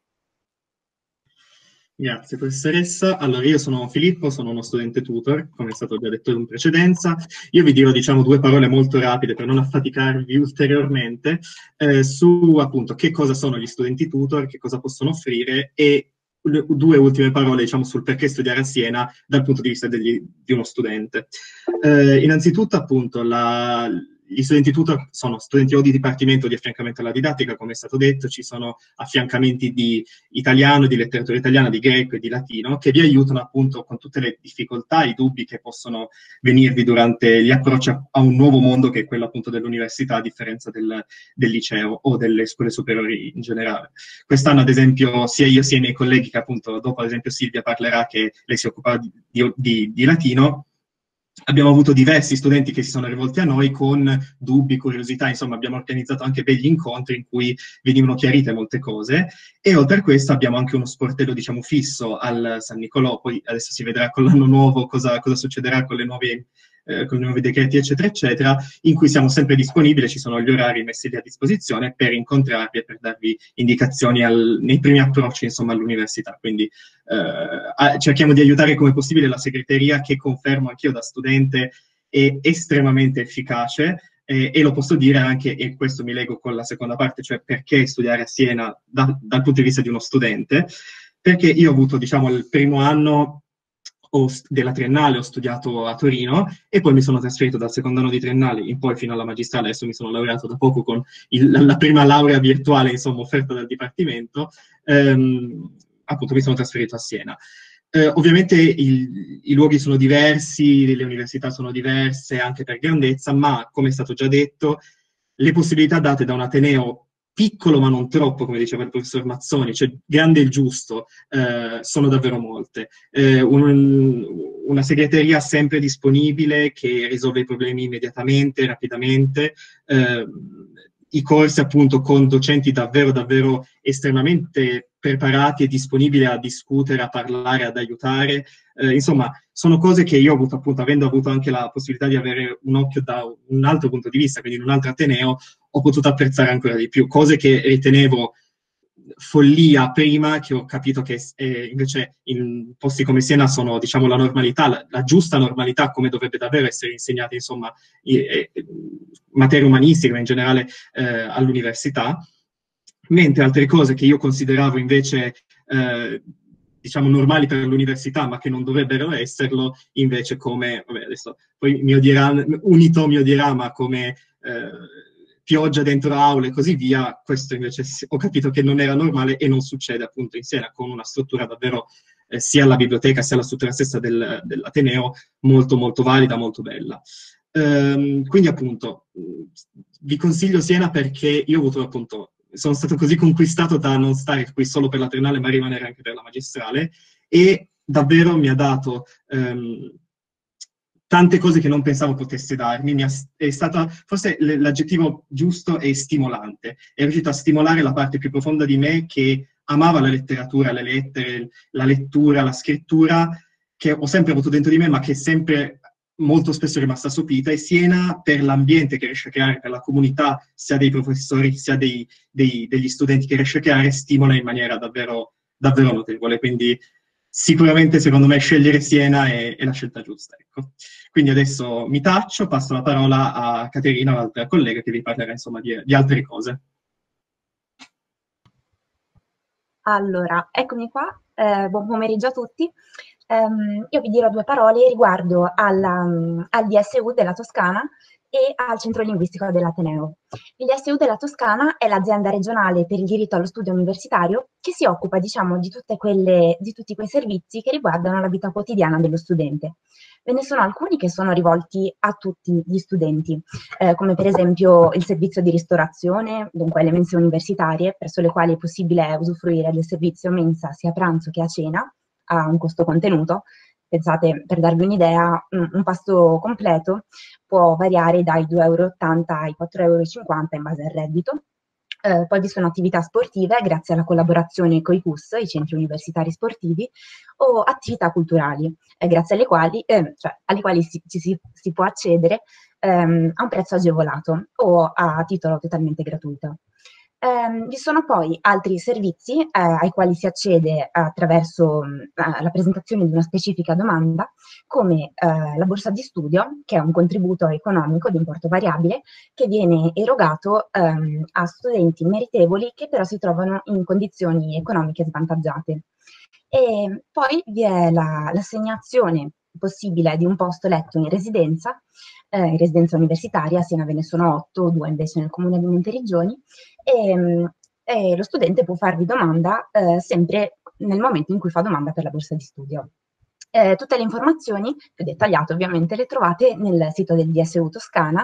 Grazie professoressa. Allora, io sono Filippo, sono uno studente tutor, come è stato già detto in precedenza. Io vi dirò, diciamo, due parole molto rapide per non affaticarvi ulteriormente su, appunto, che cosa sono gli studenti tutor, che cosa possono offrire e due ultime parole, diciamo, sul perché studiare a Siena dal punto di vista di uno studente. Innanzitutto, appunto, gli studenti tutor sono studenti o di dipartimento di affiancamento alla didattica, come è stato detto, ci sono affiancamenti di italiano, di letteratura italiana, di greco e di latino, che vi aiutano appunto con tutte le difficoltà, i dubbi che possono venirvi durante gli approcci a un nuovo mondo che è quello appunto dell'università, a differenza del liceo o delle scuole superiori in generale. Quest'anno, ad esempio, sia io sia i miei colleghi, che appunto dopo ad esempio Silvia parlerà, che lei si occupa di latino, abbiamo avuto diversi studenti che si sono rivolti a noi con dubbi, curiosità, insomma abbiamo organizzato anche begli incontri in cui venivano chiarite molte cose, e oltre a questo abbiamo anche uno sportello, diciamo, fisso al San Nicolò. Poi adesso si vedrà con l'anno nuovo cosa succederà con i nuovi decreti, eccetera, eccetera, in cui siamo sempre disponibili, ci sono gli orari messi lì a disposizione per incontrarvi e per darvi indicazioni nei primi approcci, insomma, all'università. Quindi cerchiamo di aiutare come possibile la segreteria, che confermo anch'io da studente è estremamente efficace, e lo posso dire anche, e questo mi lego con la seconda parte, cioè perché studiare a Siena dal punto di vista di uno studente, perché io ho avuto, diciamo, il primo anno della triennale ho studiato a Torino e poi mi sono trasferito dal secondo anno di triennale in poi fino alla magistrale. Adesso mi sono laureato da poco con la prima laurea virtuale, insomma, offerta dal Dipartimento. Appunto mi sono trasferito a Siena. Ovviamente i luoghi sono diversi, le università sono diverse anche per grandezza, ma come è stato già detto, le possibilità date da un ateneo piccolo ma non troppo, come diceva il professor Mazzoni, cioè grande e il giusto, sono davvero molte. Una segreteria sempre disponibile che risolve i problemi immediatamente, rapidamente, i corsi appunto con docenti davvero davvero estremamente preparati e disponibili a discutere, a parlare, ad aiutare. Insomma, sono cose che io ho avuto, appunto, avendo avuto anche la possibilità di avere un occhio da un altro punto di vista, quindi in un altro ateneo, ho potuto apprezzare ancora di più. Cose che ritenevo follia prima, che ho capito che invece in posti come Siena sono, diciamo, la normalità, la giusta normalità, come dovrebbe davvero essere insegnata, insomma, materie umanistiche, ma in generale all'università. Mentre altre cose che io consideravo invece diciamo normali per l'università, ma che non dovrebbero esserlo, invece come, vabbè, adesso poi Unito mi odierà, ma come pioggia dentro aule e così via, questo invece ho capito che non era normale e non succede appunto in Siena, con una struttura davvero, sia la biblioteca sia la struttura stessa dell'Ateneo, molto molto valida, molto bella. Quindi appunto vi consiglio Siena perché io ho avuto appunto, sono stato così conquistato da non stare qui solo per la triennale ma rimanere anche per la magistrale, e davvero mi ha dato tante cose che non pensavo potesse darmi. È stata, forse l'aggettivo giusto è stimolante. È riuscito a stimolare la parte più profonda di me che amava la letteratura, le lettere, la lettura, la scrittura, che ho sempre avuto dentro di me, ma che sempre molto spesso è rimasta sopita. E Siena, per l'ambiente che riesce a creare, per la comunità, sia dei professori, sia degli studenti che riesce a creare, stimola in maniera davvero, davvero notevole. Quindi sicuramente, secondo me, scegliere Siena è la scelta giusta. Ecco. Quindi adesso mi taccio, passo la parola a Caterina, l'altra collega, che vi parlerà insomma di altre cose. Allora, eccomi qua, buon pomeriggio a tutti. Io vi dirò due parole riguardo al DSU della Toscana e al Centro Linguistico dell'Ateneo. Il DSU della Toscana è l'azienda regionale per il diritto allo studio universitario che si occupa, diciamo, di tutti quei servizi che riguardano la vita quotidiana dello studente. Ve ne sono alcuni che sono rivolti a tutti gli studenti, come per esempio il servizio di ristorazione, dunque le mense universitarie, presso le quali è possibile usufruire del servizio mensa sia a pranzo che a cena, a un costo contenuto. Pensate, per darvi un'idea, un pasto completo può variare dai 2,80 € ai 4,50 € in base al reddito. Poi vi sono attività sportive grazie alla collaborazione con i CUS, i centri universitari sportivi, o attività culturali, grazie alle quali si può accedere a un prezzo agevolato o a titolo totalmente gratuito. Vi sono poi altri servizi ai quali si accede attraverso la presentazione di una specifica domanda, come la borsa di studio, che è un contributo economico di importo variabile che viene erogato a studenti meritevoli che però si trovano in condizioni economiche svantaggiate. E poi vi è l'assegnazione possibile di un posto letto in residenza universitaria. A Siena ve ne sono 8, 2 invece nel comune di Monteriggioni, e lo studente può farvi domanda sempre nel momento in cui fa domanda per la borsa di studio. Tutte le informazioni, più dettagliate ovviamente, le trovate nel sito del DSU Toscana,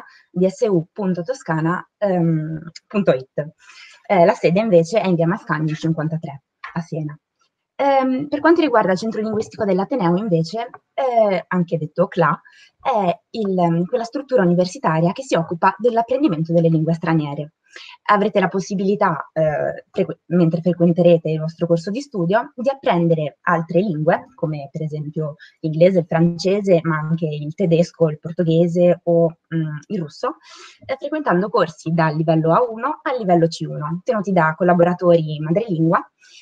dsu.toscana.it. La sede invece è in via Mascagni 53 a Siena. Per quanto riguarda il Centro Linguistico dell'Ateneo, invece, anche detto CLA, è quella struttura universitaria che si occupa dell'apprendimento delle lingue straniere. Avrete la possibilità, mentre frequenterete il vostro corso di studio, di apprendere altre lingue, come per esempio l'inglese, il francese, ma anche il tedesco, il portoghese o il russo, frequentando corsi dal livello A1 al livello C1, tenuti da collaboratori madrelingua.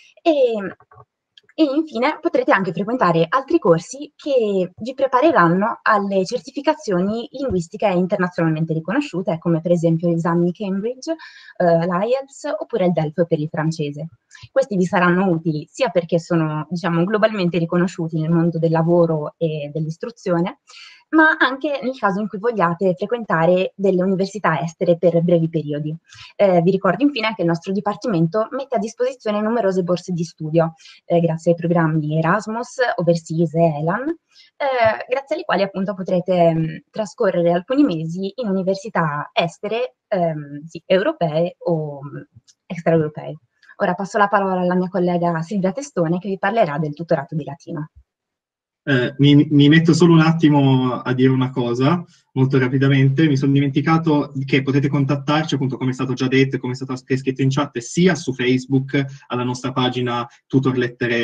E infine potrete anche frequentare altri corsi che vi prepareranno alle certificazioni linguistiche internazionalmente riconosciute, come per esempio l'esame Cambridge, l'IELTS oppure il DELF per il francese. Questi vi saranno utili sia perché sono, diciamo, globalmente riconosciuti nel mondo del lavoro e dell'istruzione, ma anche nel caso in cui vogliate frequentare delle università estere per brevi periodi. Vi ricordo infine che il nostro Dipartimento mette a disposizione numerose borse di studio, grazie ai programmi Erasmus, Overseas e ELAN, grazie alle quali appunto potrete trascorrere alcuni mesi in università estere, sì, europee o extraeuropee. Ora passo la parola alla mia collega Silvia Testone, che vi parlerà del tutorato di latino. Mi metto solo un attimo a dire una cosa, molto rapidamente. Mi sono dimenticato che potete contattarci, appunto, come è stato già detto e come è stato scritto in chat, sia su Facebook, alla nostra pagina Tutor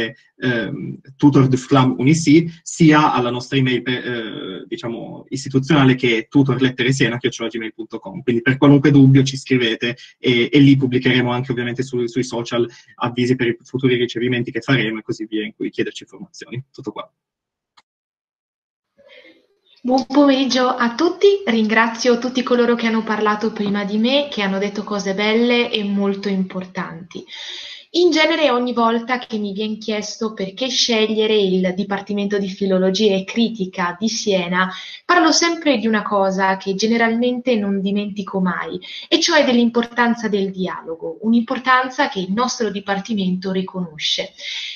de Flam Unici, sia alla nostra email, diciamo, istituzionale, che è tutorletteresiena@gmail.com. Quindi per qualunque dubbio ci scrivete e lì pubblicheremo anche ovviamente sui social avvisi per i futuri ricevimenti che faremo e così via, in cui chiederci informazioni. Tutto qua. Buon pomeriggio a tutti, ringrazio tutti coloro che hanno parlato prima di me, che hanno detto cose belle e molto importanti. In genere ogni volta che mi viene chiesto perché scegliere il Dipartimento di Filologia e Critica di Siena, parlo sempre di una cosa che generalmente non dimentico mai, e cioè dell'importanza del dialogo, un'importanza che il nostro Dipartimento riconosce.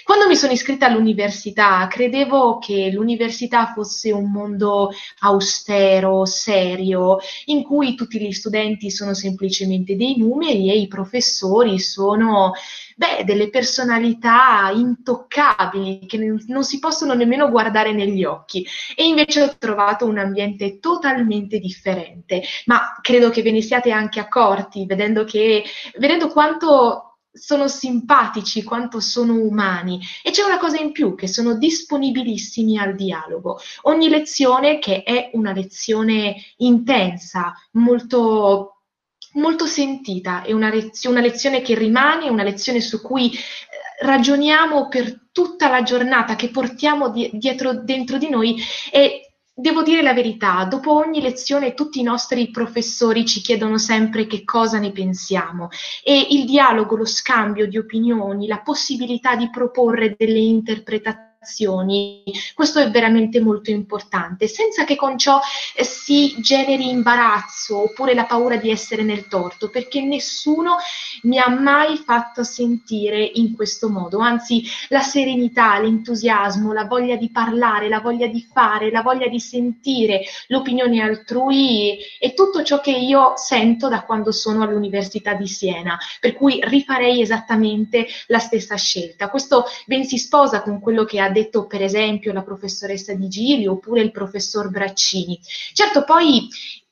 Quando mi sono iscritta all'università, credevo che l'università fosse un mondo austero, serio, in cui tutti gli studenti sono semplicemente dei numeri e i professori sono, delle personalità intoccabili che non si possono nemmeno guardare negli occhi. E invece ho trovato un ambiente totalmente differente, ma credo che ve ne siate anche accorti vedendo quanto sono simpatici, quanto sono umani. E c'è una cosa in più, che sono disponibilissimi al dialogo. Ogni lezione, che è una lezione intensa, molto, molto sentita, è una lezione che rimane, una lezione su cui ragioniamo per tutta la giornata, che portiamo dentro di noi. E devo dire la verità, dopo ogni lezione tutti i nostri professori ci chiedono sempre che cosa ne pensiamo, e il dialogo, lo scambio di opinioni, la possibilità di proporre delle interpretazioni, questo è veramente molto importante, senza che con ciò si generi imbarazzo oppure la paura di essere nel torto, perché nessuno mi ha mai fatto sentire in questo modo, anzi la serenità, l'entusiasmo, la voglia di parlare, la voglia di fare, la voglia di sentire l'opinione altrui è tutto ciò che io sento da quando sono all'Università di Siena, per cui rifarei esattamente la stessa scelta. Questo ben si sposa con quello che ha detto per esempio la professoressa Di Gili oppure il professor Braccini. Certo, poi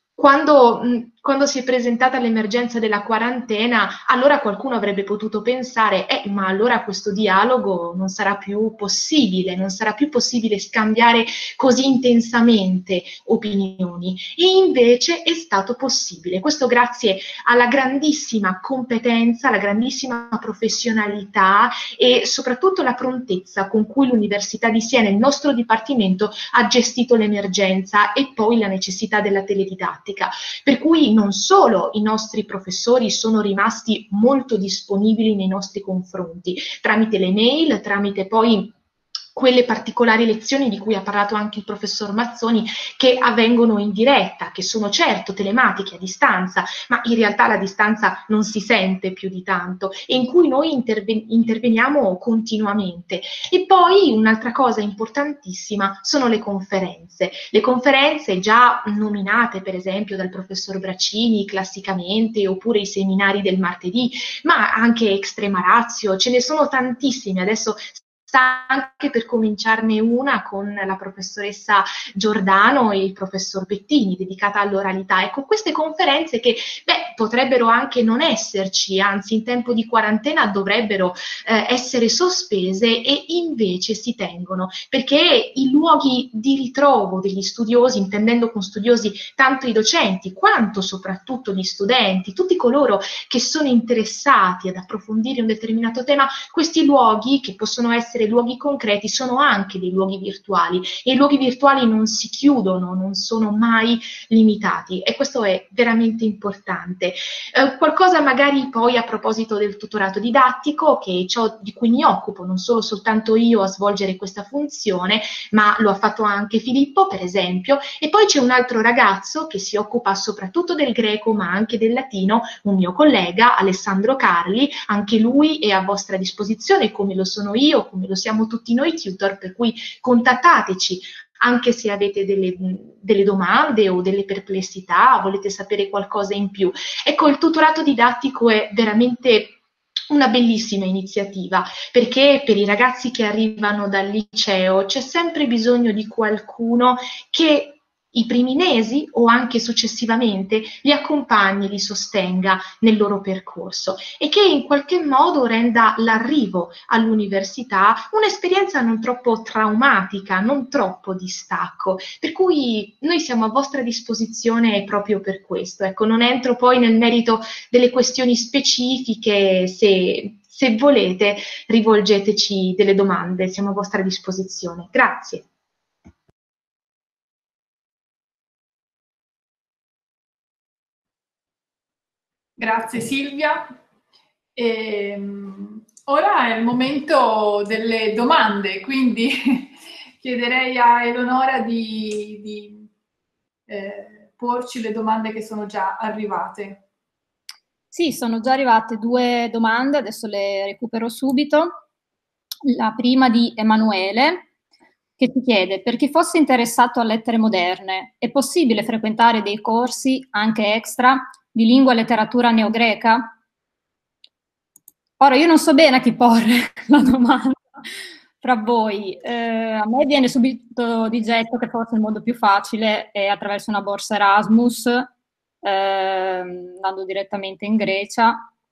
quando si è presentata l'emergenza della quarantena, allora qualcuno avrebbe potuto pensare ma allora questo dialogo non sarà più possibile scambiare così intensamente opinioni. E invece è stato possibile. Questo grazie alla grandissima competenza, alla grandissima professionalità e soprattutto la prontezza con cui l'Università di Siena, il nostro dipartimento, ha gestito l'emergenza e poi la necessità della teledidattica. Per cui non solo i nostri professori sono rimasti molto disponibili nei nostri confronti, tramite le mail, tramite poi quelle particolari lezioni di cui ha parlato anche il professor Mazzoni, che avvengono in diretta, che sono certo telematiche a distanza, ma in realtà la distanza non si sente più di tanto, e in cui noi interveniamo continuamente. E poi un'altra cosa importantissima sono le conferenze già nominate per esempio dal professor Braccini classicamente, oppure i seminari del martedì, ma anche Extrema Ratio, ce ne sono tantissime. Adesso anche per cominciarne una con la professoressa Giordano e il professor Bettini, dedicata all'oralità. Ecco, queste conferenze che potrebbero anche non esserci, anzi in tempo di quarantena dovrebbero essere sospese, e invece si tengono, perché i luoghi di ritrovo degli studiosi, intendendo con studiosi tanto i docenti quanto soprattutto gli studenti, tutti coloro che sono interessati ad approfondire un determinato tema, questi luoghi, che possono essere luoghi concreti, sono anche dei luoghi virtuali, e i luoghi virtuali non si chiudono, non sono mai limitati, e questo è veramente importante. Qualcosa magari poi a proposito del tutorato didattico, che è ciò di cui mi occupo, non sono soltanto io a svolgere questa funzione, ma lo ha fatto anche Filippo per esempio, e poi c'è un altro ragazzo che si occupa soprattutto del greco ma anche del latino, un mio collega Alessandro Carli, anche lui è a vostra disposizione, come lo sono io, come lo siamo tutti noi tutor, per cui contattateci anche se avete delle domande o delle perplessità, volete sapere qualcosa in più. Ecco, il tutorato didattico è veramente una bellissima iniziativa, perché per i ragazzi che arrivano dal liceo c'è sempre bisogno di qualcuno che i primi mesi o anche successivamente li accompagni, li sostenga nel loro percorso, e che in qualche modo renda l'arrivo all'università un'esperienza non troppo traumatica, non troppo di stacco, per cui noi siamo a vostra disposizione proprio per questo. Ecco, non entro poi nel merito delle questioni specifiche, se volete rivolgeteci delle domande, siamo a vostra disposizione. Grazie. Grazie Silvia. Ora è il momento delle domande, quindi chiederei a Eleonora di porci le domande che sono già arrivate. Sì, sono già arrivate 2 domande, adesso le recupero subito. La prima di Emanuele, che ti chiede: per chi fosse interessato a lettere moderne, è possibile frequentare dei corsi anche extra di lingua e letteratura neogreca? Ora, io non so bene a chi porre la domanda fra voi. A me viene subito di getto che forse il modo più facile è attraverso una borsa Erasmus, andando direttamente in Grecia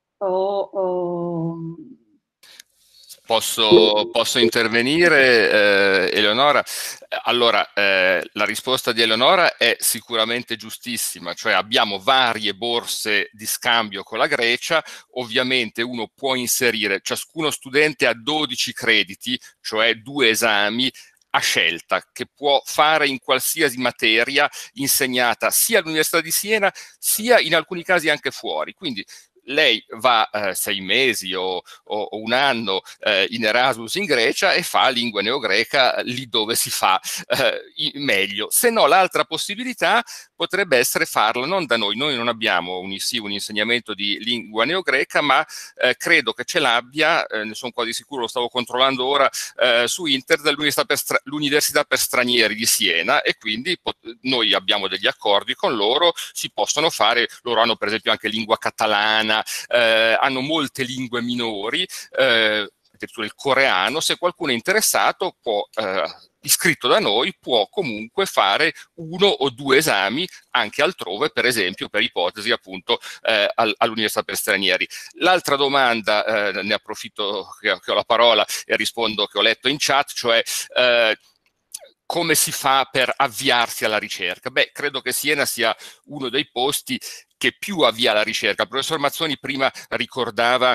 Posso intervenire, Eleonora? Allora, la risposta di Eleonora è sicuramente giustissima, cioè abbiamo varie borse di scambio con la Grecia, ovviamente uno può inserire, ciascuno studente ha 12 crediti, cioè 2 esami, a scelta, che può fare in qualsiasi materia insegnata sia all'Università di Siena, sia in alcuni casi anche fuori. Quindi lei va 6 mesi o 1 anno in Erasmus in Grecia e fa lingua neogreca lì dove si fa meglio. Se no, l'altra possibilità potrebbe essere farla non da noi. Noi non abbiamo un insegnamento di lingua neogreca, ma credo che ce l'abbia, ne sono quasi sicuro, lo stavo controllando ora su internet, l'Università per Stranieri di Siena, e quindi noi abbiamo degli accordi con loro, si possono fare, loro hanno per esempio anche lingua catalana, hanno molte lingue minori, addirittura il coreano. Se qualcuno è interessato può, iscritto da noi, può comunque fare 1 o 2 esami anche altrove, per esempio per ipotesi appunto all'Università per Stranieri. L'altra domanda, ne approfitto che ho la parola e rispondo, che ho letto in chat, cioè come si fa per avviarsi alla ricerca? Beh, credo che Siena sia uno dei posti che più avvia la ricerca. Il professor Mazzoni prima ricordava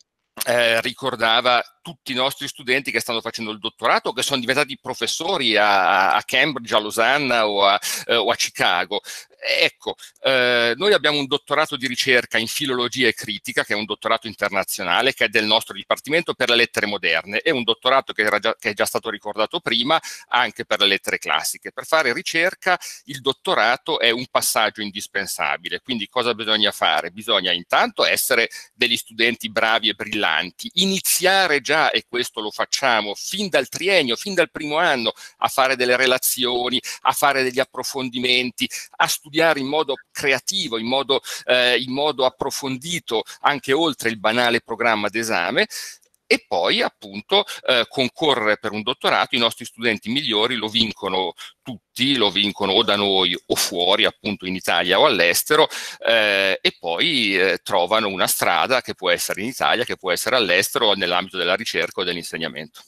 tutti i nostri studenti che stanno facendo il dottorato, che sono diventati professori a Cambridge, a Losanna o a Chicago. Ecco, noi abbiamo un dottorato di ricerca in filologia e critica, che è un dottorato internazionale, che è del nostro dipartimento per le lettere moderne, e un dottorato che è già stato ricordato prima anche per le lettere classiche. Per fare ricerca il dottorato è un passaggio indispensabile, quindi cosa bisogna fare? Bisogna intanto essere degli studenti bravi e brillanti, iniziare già, e questo lo facciamo fin dal triennio, fin dal primo anno, a fare delle relazioni, a fare degli approfondimenti, a studiare in modo creativo, in modo approfondito, anche oltre il banale programma d'esame, e poi appunto concorrere per un dottorato. I nostri studenti migliori lo vincono tutti, lo vincono o da noi o fuori, appunto in Italia o all'estero, e poi trovano una strada che può essere in Italia, che può essere all'estero, nell'ambito della ricerca o dell'insegnamento.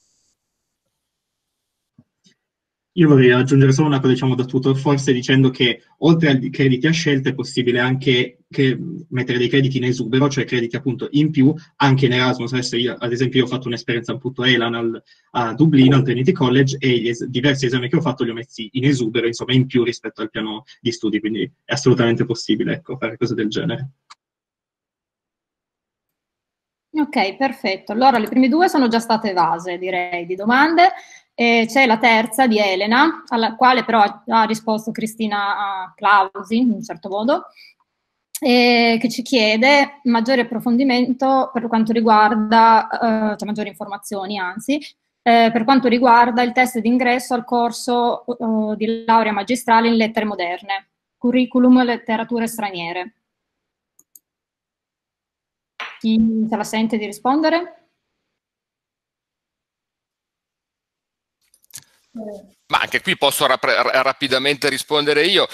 Io vorrei aggiungere solo una cosa, diciamo, da tutor, forse dicendo che oltre ai crediti a scelta è possibile anche mettere dei crediti in esubero, cioè crediti appunto in più, anche in Erasmus. Adesso ad esempio io ho fatto un'esperienza appunto ELAN a Dublino, al Trinity College, e diversi esami che ho fatto li ho messi in esubero, insomma in più rispetto al piano di studi, quindi è assolutamente possibile, ecco, fare cose del genere. Ok, perfetto. Allora le prime 2 sono già state evase, direi, di domande. C'è la terza di Elena, alla quale però ha risposto Cristina Clausi, in un certo modo, che ci chiede maggiore approfondimento per quanto riguarda, cioè maggiori informazioni anzi, per quanto riguarda il test d'ingresso al corso di laurea magistrale in lettere moderne, curriculum letterature straniere. Chi se la sente di rispondere? Ma anche qui posso rapidamente rispondere io.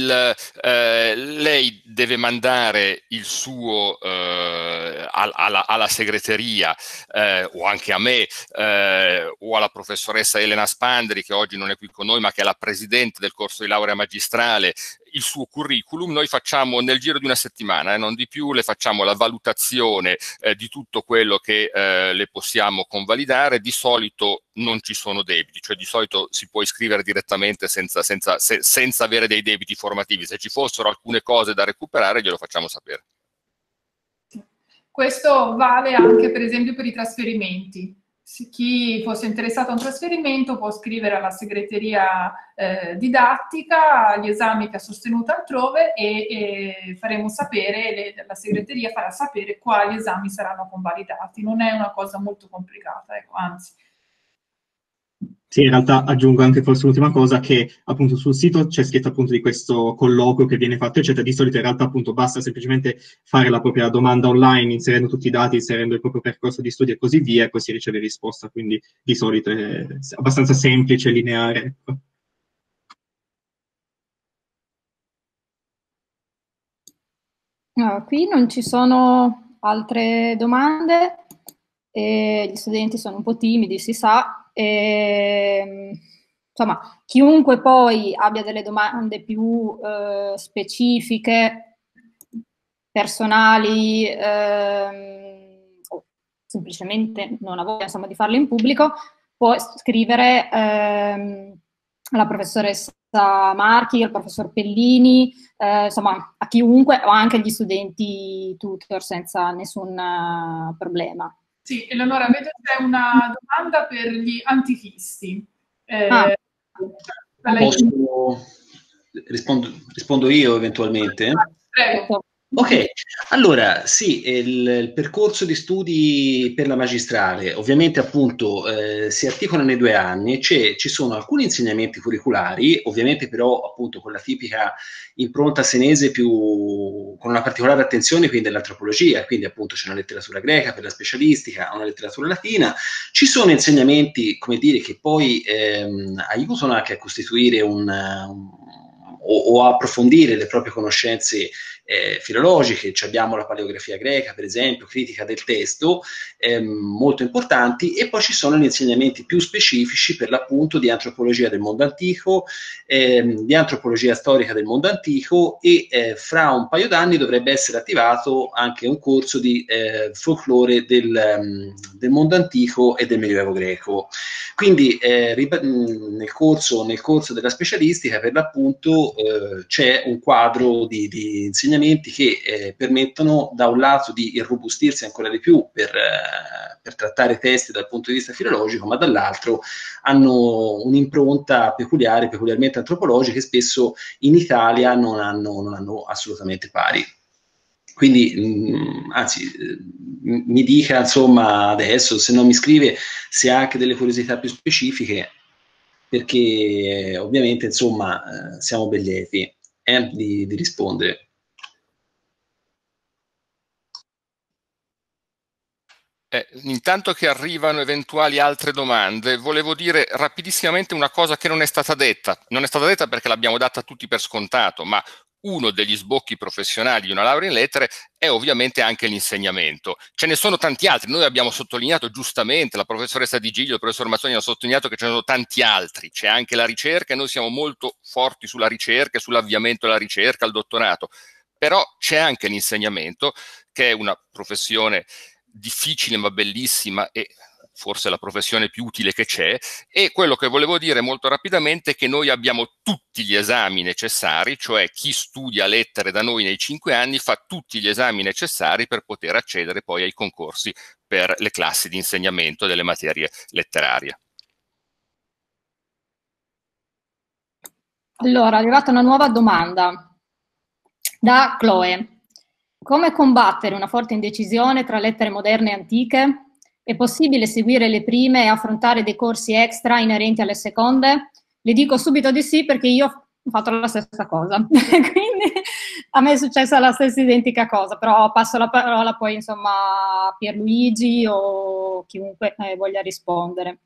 Lei deve mandare il suo alla segreteria, o anche a me, o alla professoressa Elena Spandri, che oggi non è qui con noi ma che è la presidente del corso di laurea magistrale, il suo curriculum. Noi facciamo nel giro di una settimana, non di più, le facciamo la valutazione di tutto quello che le possiamo convalidare. Di solito non ci sono debiti, cioè di solito si può iscrivere direttamente senza avere dei debiti formativi. Se ci fossero alcune cose da recuperare glielo facciamo sapere. Questo vale anche per esempio per i trasferimenti. chi fosse interessato a un trasferimento può scrivere alla segreteria didattica gli esami che ha sostenuto altrove e faremo sapere, la segreteria farà sapere quali esami saranno convalidati. Non è una cosa molto complicata, ecco, anzi. Sì, in realtà aggiungo anche forse l'ultima cosa, che appunto sul sito c'è scritto appunto di questo colloquio che viene fatto, eccetera. Di solito in realtà appunto basta semplicemente fare la propria domanda online, inserendo tutti i dati, inserendo il proprio percorso di studio e così via, e poi si riceve risposta, quindi di solito è abbastanza semplice, lineare. Ecco. No, qui non ci sono altre domande, gli studenti sono un po' timidi, si sa. Insomma, chiunque poi abbia delle domande più specifiche, personali, o semplicemente non ha voglia, insomma, di farle in pubblico, può scrivere alla professoressa Marchi, al professor Pellini, insomma, a chiunque, o anche agli studenti tutor senza nessun problema. Sì, Eleonora, vedo c'è una domanda per gli antichisti. Rispondo io eventualmente? Prego. Ok, allora sì, il percorso di studi per la magistrale ovviamente appunto si articola nei 2 anni, ci sono alcuni insegnamenti curriculari, ovviamente però appunto con la tipica impronta senese con una particolare attenzione quindi dell'antropologia, quindi appunto c'è una letteratura greca per la specialistica, una letteratura latina, ci sono insegnamenti, come dire, che poi aiutano anche a costituire o a approfondire le proprie conoscenze filologiche. Abbiamo la paleografia greca, per esempio, critica del testo, molto importanti, e poi ci sono gli insegnamenti più specifici per l'appunto di antropologia del mondo antico, di antropologia storica del mondo antico, e fra un paio d'anni dovrebbe essere attivato anche un corso di folklore del mondo antico e del Medioevo greco. Quindi nel corso della specialistica per l'appunto c'è un quadro di insegnamenti che permettono da un lato di irrobustirsi ancora di più per trattare testi dal punto di vista filologico, ma dall'altro hanno un'impronta peculiarmente antropologica, e spesso in Italia non hanno assolutamente pari. Quindi, anzi, mi dica insomma adesso, se non mi scrive, se ha anche delle curiosità più specifiche, perché ovviamente insomma siamo ben lieti di rispondere. Intanto che arrivano eventuali altre domande, volevo dire rapidissimamente una cosa che non è stata detta. Non è stata detta perché l'abbiamo data tutti per scontato, ma uno degli sbocchi professionali di una laurea in lettere è ovviamente anche l'insegnamento. Ce ne sono tanti altri. Noi abbiamo sottolineato giustamente, la professoressa Di Giglio e il professor Mazzoni hanno sottolineato che ce ne sono tanti altri. C'è anche la ricerca, e noi siamo molto forti sulla ricerca e sull'avviamento alla ricerca, al dottorato. Però c'è anche l'insegnamento, che è una professione difficile ma bellissima, e forse la professione più utile che c'è. E quello che volevo dire molto rapidamente è che noi abbiamo tutti gli esami necessari, cioè chi studia lettere da noi nei 5 anni fa tutti gli esami necessari per poter accedere poi ai concorsi per le classi di insegnamento delle materie letterarie. Allora, è arrivata una nuova domanda da Chloe. Come combattere una forte indecisione tra lettere moderne e antiche? È possibile seguire le prime e affrontare dei corsi extra inerenti alle seconde? Le dico subito di sì, perché io ho fatto la stessa cosa. Quindi a me è successa la stessa identica cosa, però passo la parola poi insomma a Pierluigi o chiunque voglia rispondere.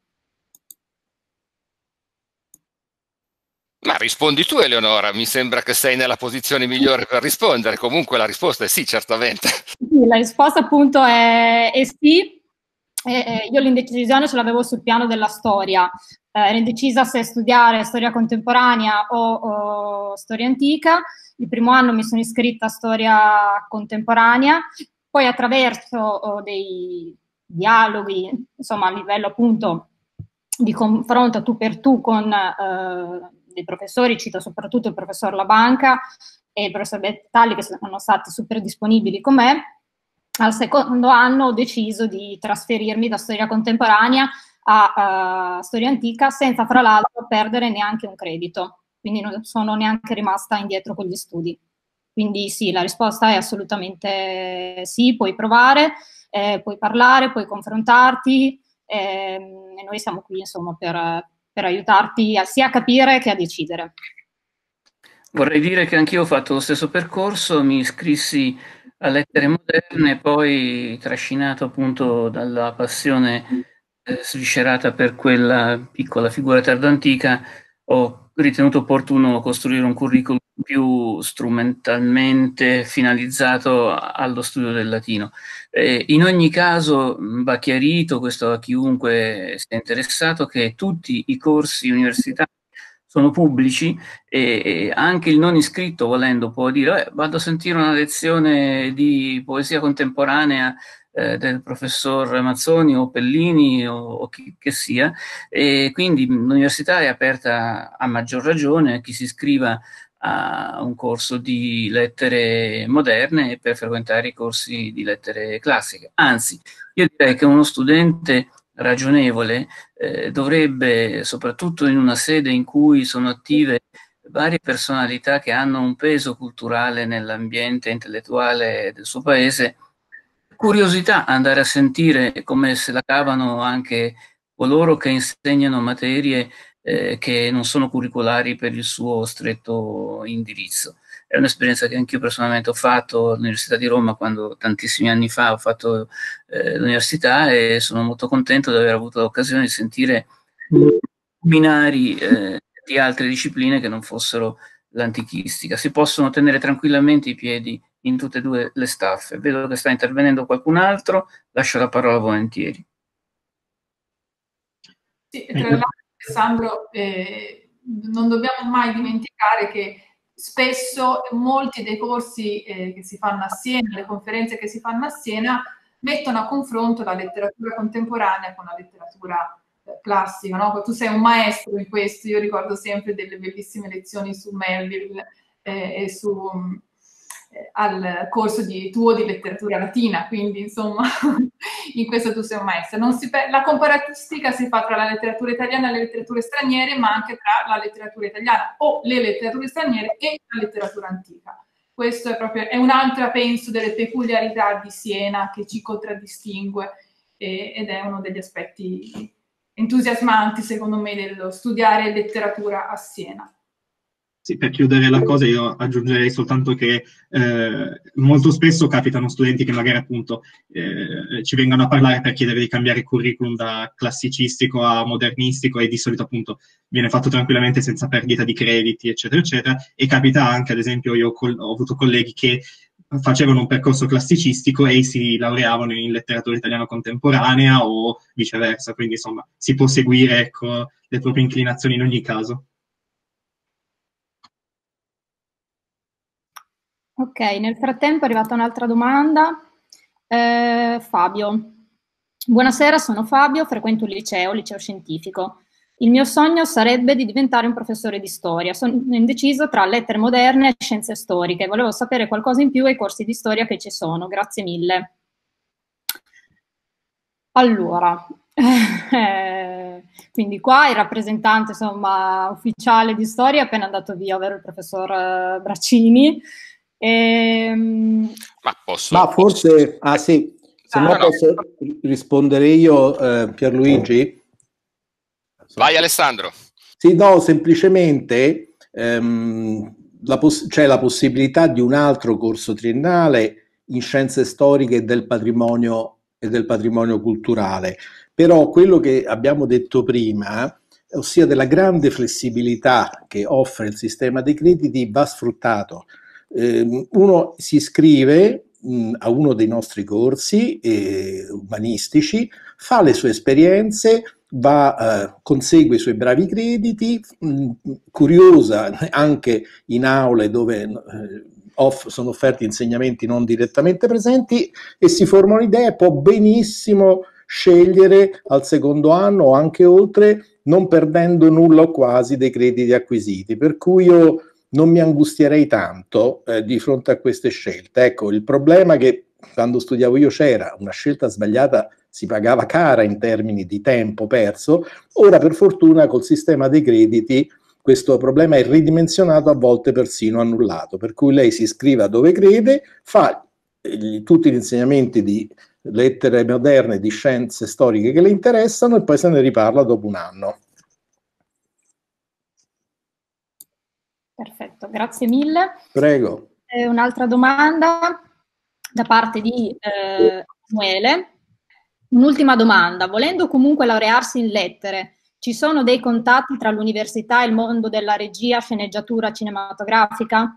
Ma rispondi tu, Eleonora, mi sembra che sei nella posizione migliore per rispondere. Comunque la risposta è sì, certamente. Sì, la risposta appunto è sì. Io l'indecisione ce l'avevo sul piano della storia. Ero indecisa se studiare storia contemporanea o storia antica. Il primo anno mi sono iscritta a storia contemporanea, poi attraverso dei dialoghi, insomma a livello appunto di confronto tu per tu con dei professori, cito soprattutto il professor Labanca e il professor Bettali, che sono stati super disponibili con me, al secondo anno ho deciso di trasferirmi da storia contemporanea a storia antica senza fra l'altro perdere neanche un credito, quindi non sono neanche rimasta indietro con gli studi. Quindi sì, la risposta è assolutamente sì, puoi provare, puoi parlare, puoi confrontarti, e noi siamo qui insomma per aiutarti sia a capire che a decidere. Vorrei dire che anch'io ho fatto lo stesso percorso, mi iscrissi a lettere moderne, poi trascinato appunto dalla passione sviscerata per quella piccola figura tardoantica, ho ritenuto opportuno costruire un curriculum più strumentalmente finalizzato allo studio del latino. In ogni caso va chiarito, questo a chiunque sia interessato, che tutti i corsi universitari sono pubblici e anche il non iscritto, volendo, può dire vado a sentire una lezione di poesia contemporanea del professor Mazzoni o Pellini o chi che sia, e quindi l'università è aperta a maggior ragione a chi si iscriva a un corso di lettere moderne per frequentare i corsi di lettere classiche. Anzi, io direi che uno studente ragionevole dovrebbe, soprattutto in una sede in cui sono attive varie personalità che hanno un peso culturale nell'ambiente intellettuale del suo paese, curiosità andare a sentire come se la cavano anche coloro che insegnano materie che non sono curricolari per il suo stretto indirizzo. È un'esperienza che anch'io personalmente ho fatto all'Università di Roma quando tantissimi anni fa ho fatto l'università, e sono molto contento di aver avuto l'occasione di sentire luminari di altre discipline che non fossero l'antichistica. Si possono tenere tranquillamente i piedi in tutte e due le staffe. Vedo che sta intervenendo qualcun altro, lascio la parola volentieri. Sì, tra l'altro Alessandro, non dobbiamo mai dimenticare che spesso molti dei corsi che si fanno a Siena, le conferenze che si fanno a Siena, mettono a confronto la letteratura contemporanea con la letteratura classica, no? Tu sei un maestro in questo, io ricordo sempre delle bellissime lezioni su Melville e al corso tuo di letteratura latina, quindi insomma in questo tu sei un maestro. La comparatistica si fa tra la letteratura italiana e le letterature straniere, ma anche tra la letteratura italiana o le letterature straniere e la letteratura antica. Questo è un'altra, penso, delle peculiarità di Siena che ci contraddistingue ed è uno degli aspetti entusiasmanti, secondo me, dello studiare letteratura a Siena. Sì, per chiudere la cosa io aggiungerei soltanto che molto spesso capitano studenti che magari appunto ci vengono a parlare per chiedere di cambiare il curriculum da classicistico a modernistico, e di solito appunto viene fatto tranquillamente senza perdita di crediti, eccetera, eccetera, e capita anche, ad esempio, io ho avuto colleghi che facevano un percorso classicistico e si laureavano in letteratura italiana contemporanea o viceversa, quindi insomma si può seguire, ecco, le proprie inclinazioni in ogni caso. Ok, nel frattempo è arrivata un'altra domanda. Fabio. Buonasera, sono Fabio, frequento un liceo scientifico. Il mio sogno sarebbe di diventare un professore di storia. Sono indeciso tra lettere moderne e scienze storiche. Volevo sapere qualcosa in più ai corsi di storia che ci sono. Grazie mille. Allora, quindi qua il rappresentante, insomma, ufficiale di storia è appena andato via, ovvero il professor Braccini. Ma posso? Ma forse, sì, se no posso rispondere io, Pierluigi? Vai Alessandro. Sì, no, semplicemente c'è la possibilità di un altro corso triennale in scienze storiche e del patrimonio culturale, però quello che abbiamo detto prima, ossia della grande flessibilità che offre il sistema dei crediti, va sfruttato. Uno si iscrive a uno dei nostri corsi umanistici, fa le sue esperienze, consegue i suoi bravi crediti, curiosa anche in aule dove sono offerti insegnamenti non direttamente presenti, e si forma un'idea e può benissimo scegliere al secondo anno o anche oltre, non perdendo nulla o quasi dei crediti acquisiti, per cui io non mi angustierei tanto di fronte a queste scelte. Ecco, il problema che quando studiavo io c'era, una scelta sbagliata si pagava cara in termini di tempo perso. Ora per fortuna col sistema dei crediti questo problema è ridimensionato, a volte persino annullato, per cui lei si iscrive dove crede, fa tutti gli insegnamenti di lettere moderne, di scienze storiche che le interessano e poi se ne riparla dopo un anno. Perfetto, grazie mille. Prego. Un'altra domanda da parte di Samuele. Un'ultima domanda. Volendo comunque laurearsi in lettere, ci sono dei contatti tra l'università e il mondo della regia, sceneggiatura cinematografica?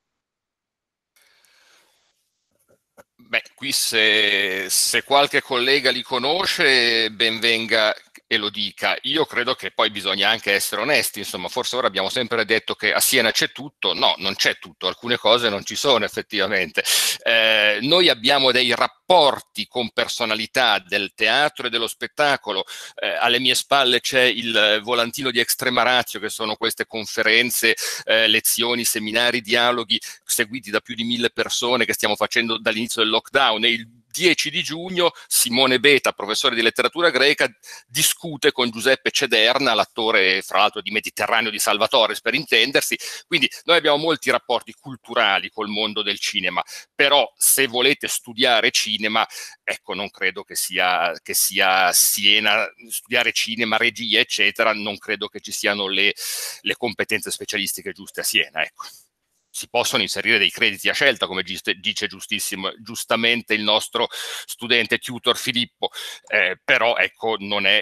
Beh, qui se qualche collega li conosce, ben venga e lo dica. Io credo che poi bisogna anche essere onesti, insomma, forse ora abbiamo sempre detto che a Siena c'è tutto, no, non c'è tutto, alcune cose non ci sono effettivamente. Noi abbiamo dei rapporti con personalità del teatro e dello spettacolo, alle mie spalle c'è il volantino di Extremaratio, che sono queste conferenze, lezioni, seminari, dialoghi seguiti da più di 1000 persone che stiamo facendo dall'inizio del lockdown, e il 10 di giugno Simone Beta, professore di letteratura greca, discute con Giuseppe Cederna, l'attore fra l'altro di Mediterraneo di Salvatore, per intendersi. Quindi noi abbiamo molti rapporti culturali col mondo del cinema, però se volete studiare cinema, ecco, non credo che sia Siena, studiare cinema, regia eccetera, non credo che ci siano le competenze specialistiche giuste a Siena, ecco. Si possono inserire dei crediti a scelta, come dice giustamente il nostro studente tutor Filippo, però ecco, non è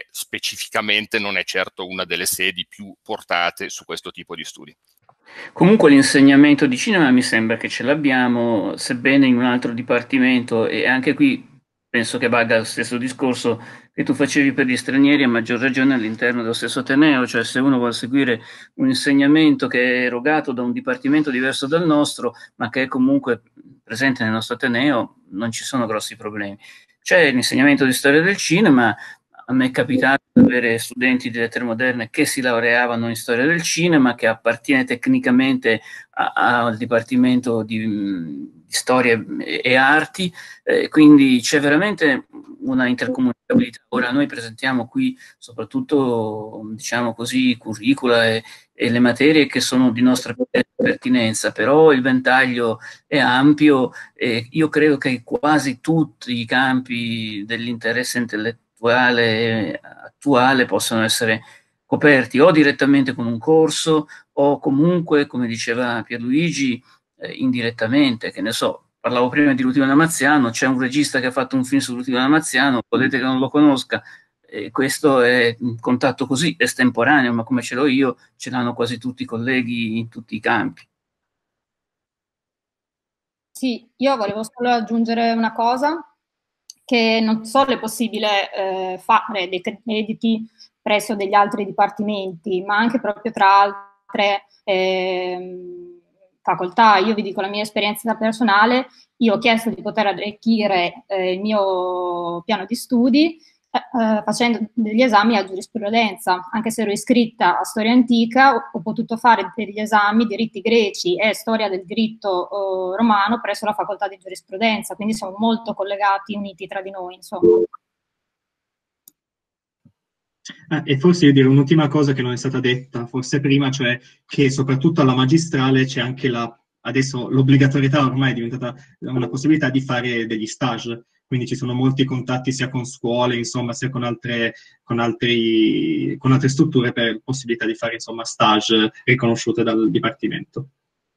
certo una delle sedi più portate su questo tipo di studi. Comunque l'insegnamento di cinema mi sembra che ce l'abbiamo, sebbene in un altro dipartimento, e anche qui penso che valga lo stesso discorso che tu facevi per gli stranieri, a maggior ragione all'interno dello stesso ateneo, cioè se uno vuole seguire un insegnamento che è erogato da un dipartimento diverso dal nostro, ma che è comunque presente nel nostro ateneo, non ci sono grossi problemi. C'è l'insegnamento di storia del cinema. A me è capitato di avere studenti di lettere moderne che si laureavano in storia del cinema, che appartiene tecnicamente al dipartimento di storia e arti, quindi c'è veramente una intercomunicabilità. Ora noi presentiamo qui soprattutto, diciamo così, curricula e le materie che sono di nostra pertinenza, però il ventaglio è ampio e io credo che quasi tutti i campi dell'interesse attuale possono essere coperti o direttamente con un corso o comunque, come diceva Pierluigi, indirettamente, che ne so, parlavo prima di Rutino Damaziano, c'è un regista che ha fatto un film su Rutino Damaziano, volete che non lo conosca, questo è un contatto così estemporaneo, ma come ce l'ho io, ce l'hanno quasi tutti i colleghi in tutti i campi. Sì, io volevo solo aggiungere una cosa, che non solo è possibile fare dei crediti presso degli altri dipartimenti, ma anche proprio tra altre facoltà. Io vi dico la mia esperienza personale, io ho chiesto di poter arricchire il mio piano di studi facendo degli esami a giurisprudenza, anche se ero iscritta a storia antica, ho potuto fare degli esami di riti greci e storia del diritto romano presso la facoltà di giurisprudenza, quindi siamo molto collegati, uniti tra di noi, insomma. E forse io direi un'ultima cosa che non è stata detta forse prima, cioè che soprattutto alla magistrale c'è anche adesso l'obbligatorietà ormai è diventata una possibilità di fare degli stage. Quindi ci sono molti contatti sia con scuole, insomma, sia con altre strutture per possibilità di fare, insomma, stage riconosciute dal Dipartimento.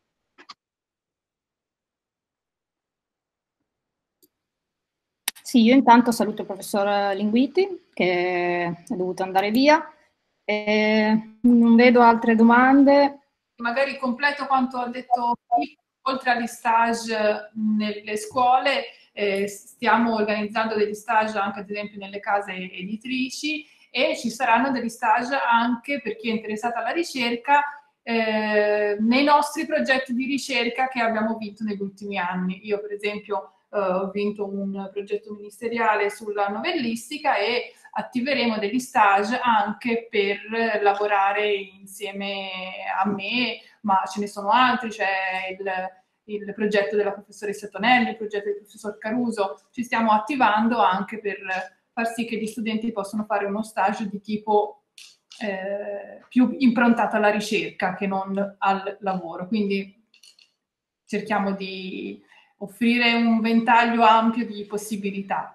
Sì, io intanto saluto il professor Linguiti, che è dovuto andare via. Non vedo altre domande. Magari completo quanto ha detto Filippo, oltre agli stage nelle scuole, stiamo organizzando degli stage anche ad esempio nelle case editrici e ci saranno degli stage anche per chi è interessato alla ricerca nei nostri progetti di ricerca che abbiamo vinto negli ultimi anni. Io per esempio ho vinto un progetto ministeriale sulla novellistica e attiveremo degli stage anche per lavorare insieme a me, ma ce ne sono altri, c'è il progetto della professoressa Tonelli, il progetto del professor Caruso, ci stiamo attivando anche per far sì che gli studenti possano fare uno stage di tipo più improntato alla ricerca che non al lavoro. Quindi cerchiamo di offrire un ventaglio ampio di possibilità.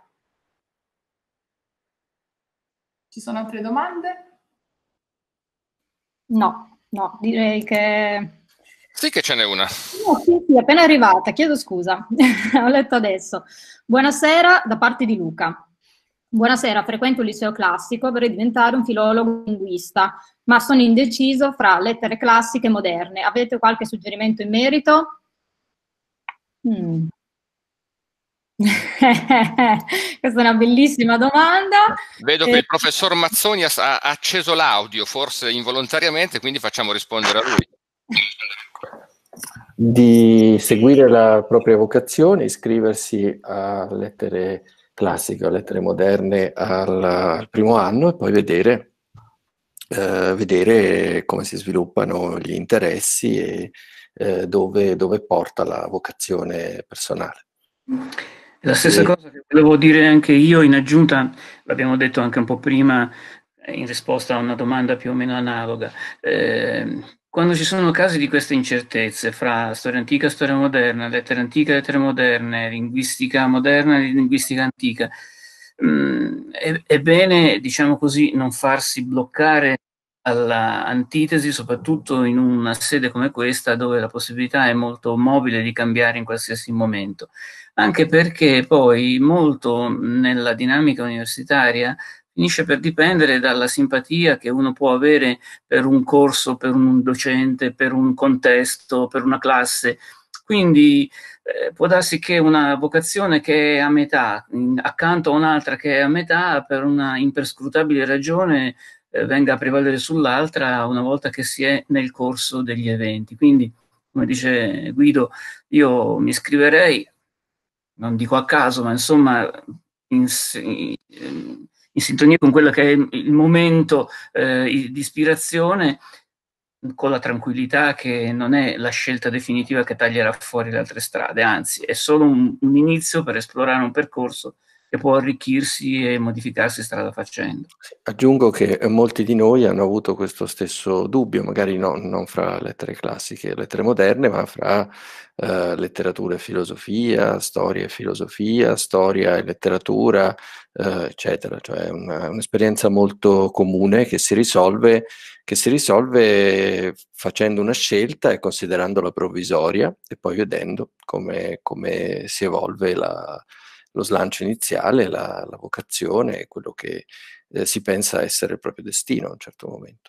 Ci sono altre domande? No, direi che... Sì che ce n'è una. No, sì, appena arrivata, chiedo scusa, ho letto adesso. Buonasera da parte di Luca. Buonasera, frequento il liceo classico, vorrei diventare un filologo linguista, ma sono indeciso fra lettere classiche e moderne. Avete qualche suggerimento in merito? Questa è una bellissima domanda. Vedo che il professor Mazzoni ha acceso l'audio, forse involontariamente, quindi facciamo rispondere a lui. Di seguire la propria vocazione, iscriversi a lettere classiche o lettere moderne al primo anno e poi vedere come si sviluppano gli interessi e dove porta la vocazione personale. La stessa cosa che volevo dire anche io in aggiunta, l'abbiamo detto anche un po' prima in risposta a una domanda più o meno analoga. Quando ci sono casi di queste incertezze fra storia antica e storia moderna, lettere antiche e lettere moderne, linguistica moderna e linguistica antica, è bene, diciamo così, non farsi bloccare alla antitesi, soprattutto in una sede come questa dove la possibilità è molto mobile di cambiare in qualsiasi momento, anche perché poi molto nella dinamica universitaria finisce per dipendere dalla simpatia che uno può avere per un corso, per un docente, per un contesto, per una classe. Quindi può darsi che una vocazione che è a metà, accanto a un'altra che è a metà, per una imperscrutabile ragione venga a prevalere sull'altra una volta che si è nel corso degli eventi. Quindi, come dice Guido, io mi iscriverei, non dico a caso, ma insomma in sintonia con quello che è il momento di ispirazione, con la tranquillità che non è la scelta definitiva che taglierà fuori le altre strade, anzi è solo un inizio per esplorare un percorso che può arricchirsi e modificarsi strada facendo. Aggiungo che molti di noi hanno avuto questo stesso dubbio, magari non fra lettere classiche e lettere moderne, ma fra letteratura e filosofia, storia e filosofia, storia e letteratura, eccetera. Cioè è un'esperienza molto comune che si risolve facendo una scelta e considerandola provvisoria e poi vedendo come si evolve lo slancio iniziale, la vocazione e quello che si pensa essere il proprio destino a un certo momento.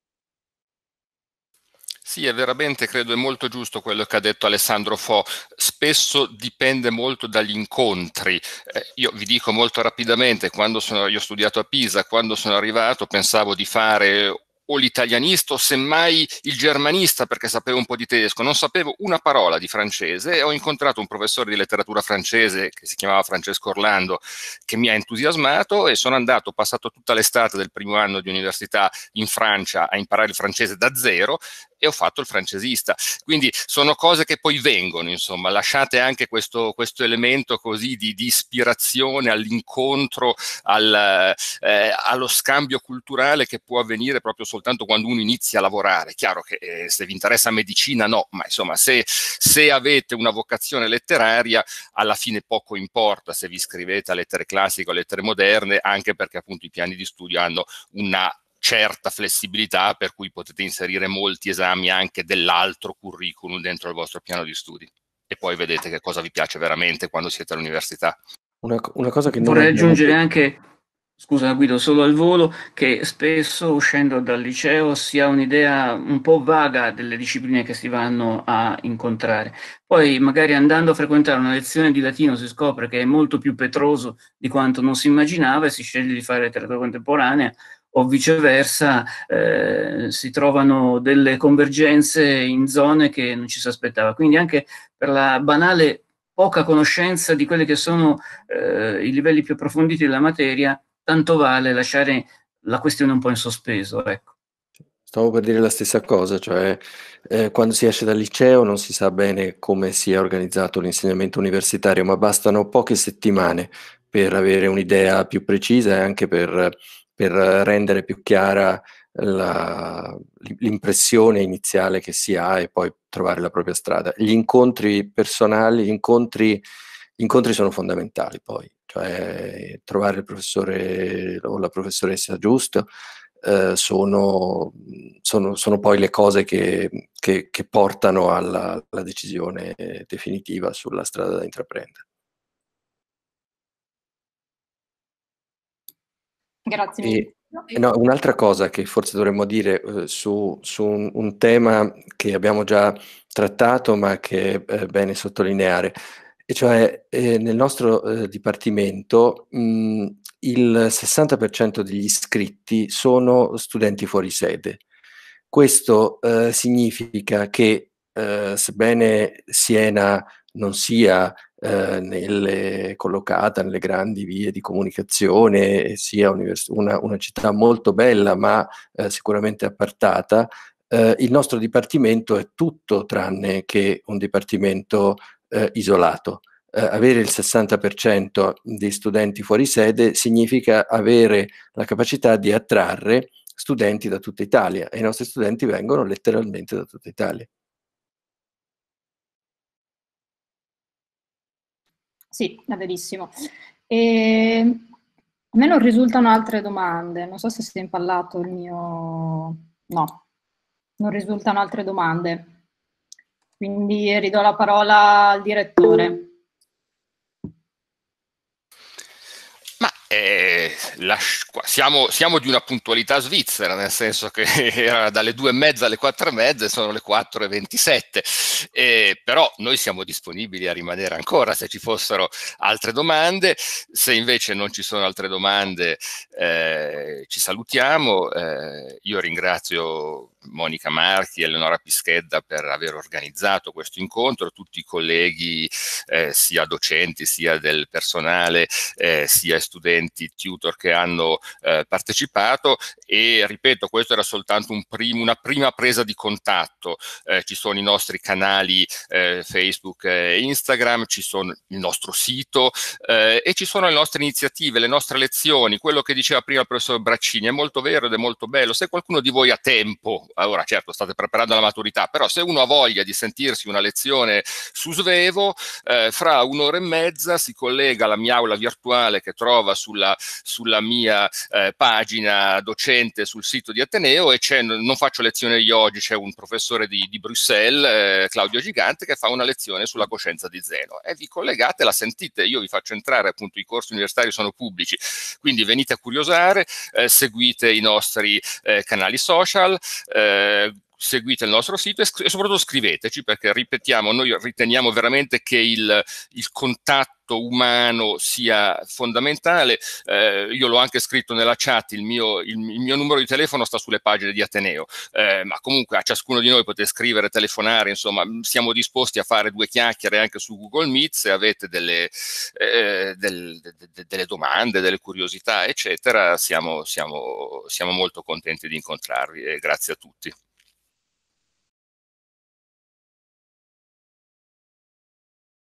Sì, è veramente, credo, è molto giusto quello che ha detto Alessandro Fo. Spesso dipende molto dagli incontri. Io vi dico molto rapidamente, io ho studiato a Pisa, quando sono arrivato pensavo di fare o l'italianista o semmai il germanista perché sapevo un po' di tedesco, non sapevo una parola di francese e ho incontrato un professore di letteratura francese che si chiamava Francesco Orlando che mi ha entusiasmato e sono andato, ho passato tutta l'estate del primo anno di università in Francia a imparare il francese da zero e ho fatto il francesista. Quindi sono cose che poi vengono, insomma, lasciate anche questo elemento così di ispirazione all'incontro, allo scambio culturale che può avvenire proprio soltanto quando uno inizia a lavorare. Chiaro che se vi interessa medicina no, ma insomma se avete una vocazione letteraria alla fine poco importa se vi iscrivete a lettere classiche o lettere moderne, anche perché appunto i piani di studio hanno una certa flessibilità per cui potete inserire molti esami anche dell'altro curriculum dentro il vostro piano di studi e poi vedete che cosa vi piace veramente quando siete all'università. Una cosa che vorrei aggiungere anche, scusa Guido, solo al volo, che spesso uscendo dal liceo si ha un'idea un po' vaga delle discipline che si vanno a incontrare. Poi magari andando a frequentare una lezione di latino si scopre che è molto più petroso di quanto non si immaginava e si sceglie di fare letteratura contemporanea o viceversa, si trovano delle convergenze in zone che non ci si aspettava. Quindi anche per la banale poca conoscenza di quelli che sono i livelli più approfonditi della materia, tanto vale lasciare la questione un po' in sospeso. Ecco. Stavo per dire la stessa cosa, cioè quando si esce dal liceo non si sa bene come sia organizzato l'insegnamento universitario, ma bastano poche settimane per avere un'idea più precisa e anche per rendere più chiara l'impressione iniziale che si ha e poi trovare la propria strada. Gli incontri personali, gli incontri sono fondamentali poi, cioè trovare il professore o la professoressa giusto. Sono poi le cose che portano alla decisione definitiva sulla strada da intraprendere. Grazie. No, un'altra cosa che forse dovremmo dire su un tema che abbiamo già trattato ma che è bene sottolineare, e cioè nel nostro dipartimento il 60% degli iscritti sono studenti fuori sede. Questo significa che sebbene Siena non sia collocata nelle grandi vie di comunicazione, sia una città molto bella ma sicuramente appartata, il nostro dipartimento è tutto tranne che un dipartimento isolato. Avere il 60% di studenti fuori sede significa avere la capacità di attrarre studenti da tutta Italia, e i nostri studenti vengono letteralmente da tutta Italia. Sì, è verissimo. A me non risultano altre domande, non so se si è impallato il mio... No, non risultano altre domande. Quindi ridò la parola al direttore. Ma siamo di una puntualità svizzera, nel senso che era dalle 2:30 alle 4:30 e sono le 4:27, però noi siamo disponibili a rimanere ancora se ci fossero altre domande. Se invece non ci sono altre domande ci salutiamo. Io ringrazio Monica Marchi e Eleonora Pischedda per aver organizzato questo incontro, tutti i colleghi sia docenti sia del personale sia studenti, tutor che hanno partecipato, e ripeto, questo era soltanto una prima presa di contatto. Ci sono i nostri canali Facebook e Instagram, ci sono il nostro sito e ci sono le nostre iniziative, le nostre lezioni. Quello che diceva prima il professor Braccini è molto vero ed è molto bello. Se qualcuno di voi ha tempo, ora certo state preparando la maturità, però se uno ha voglia di sentirsi una lezione su Svevo, fra 1 ora e mezza si collega alla mia aula virtuale che trova sulla mia pagina docente sul sito di Ateneo, e non faccio lezione io oggi, c'è un professore di Bruxelles, Claudio Gigante, che fa una lezione sulla coscienza di Zeno, e vi collegate, la sentite, io vi faccio entrare, appunto i corsi universitari sono pubblici, quindi venite a curiosare, seguite i nostri canali social, seguite il nostro sito e soprattutto scriveteci, perché ripetiamo, noi riteniamo veramente che il contatto umano sia fondamentale. Io l'ho anche scritto nella chat, il mio numero di telefono sta sulle pagine di Ateneo, ma comunque a ciascuno di noi potete scrivere, telefonare, insomma siamo disposti a fare 2 chiacchiere anche su Google Meet se avete delle domande, delle curiosità eccetera. Siamo molto contenti di incontrarvi e grazie a tutti.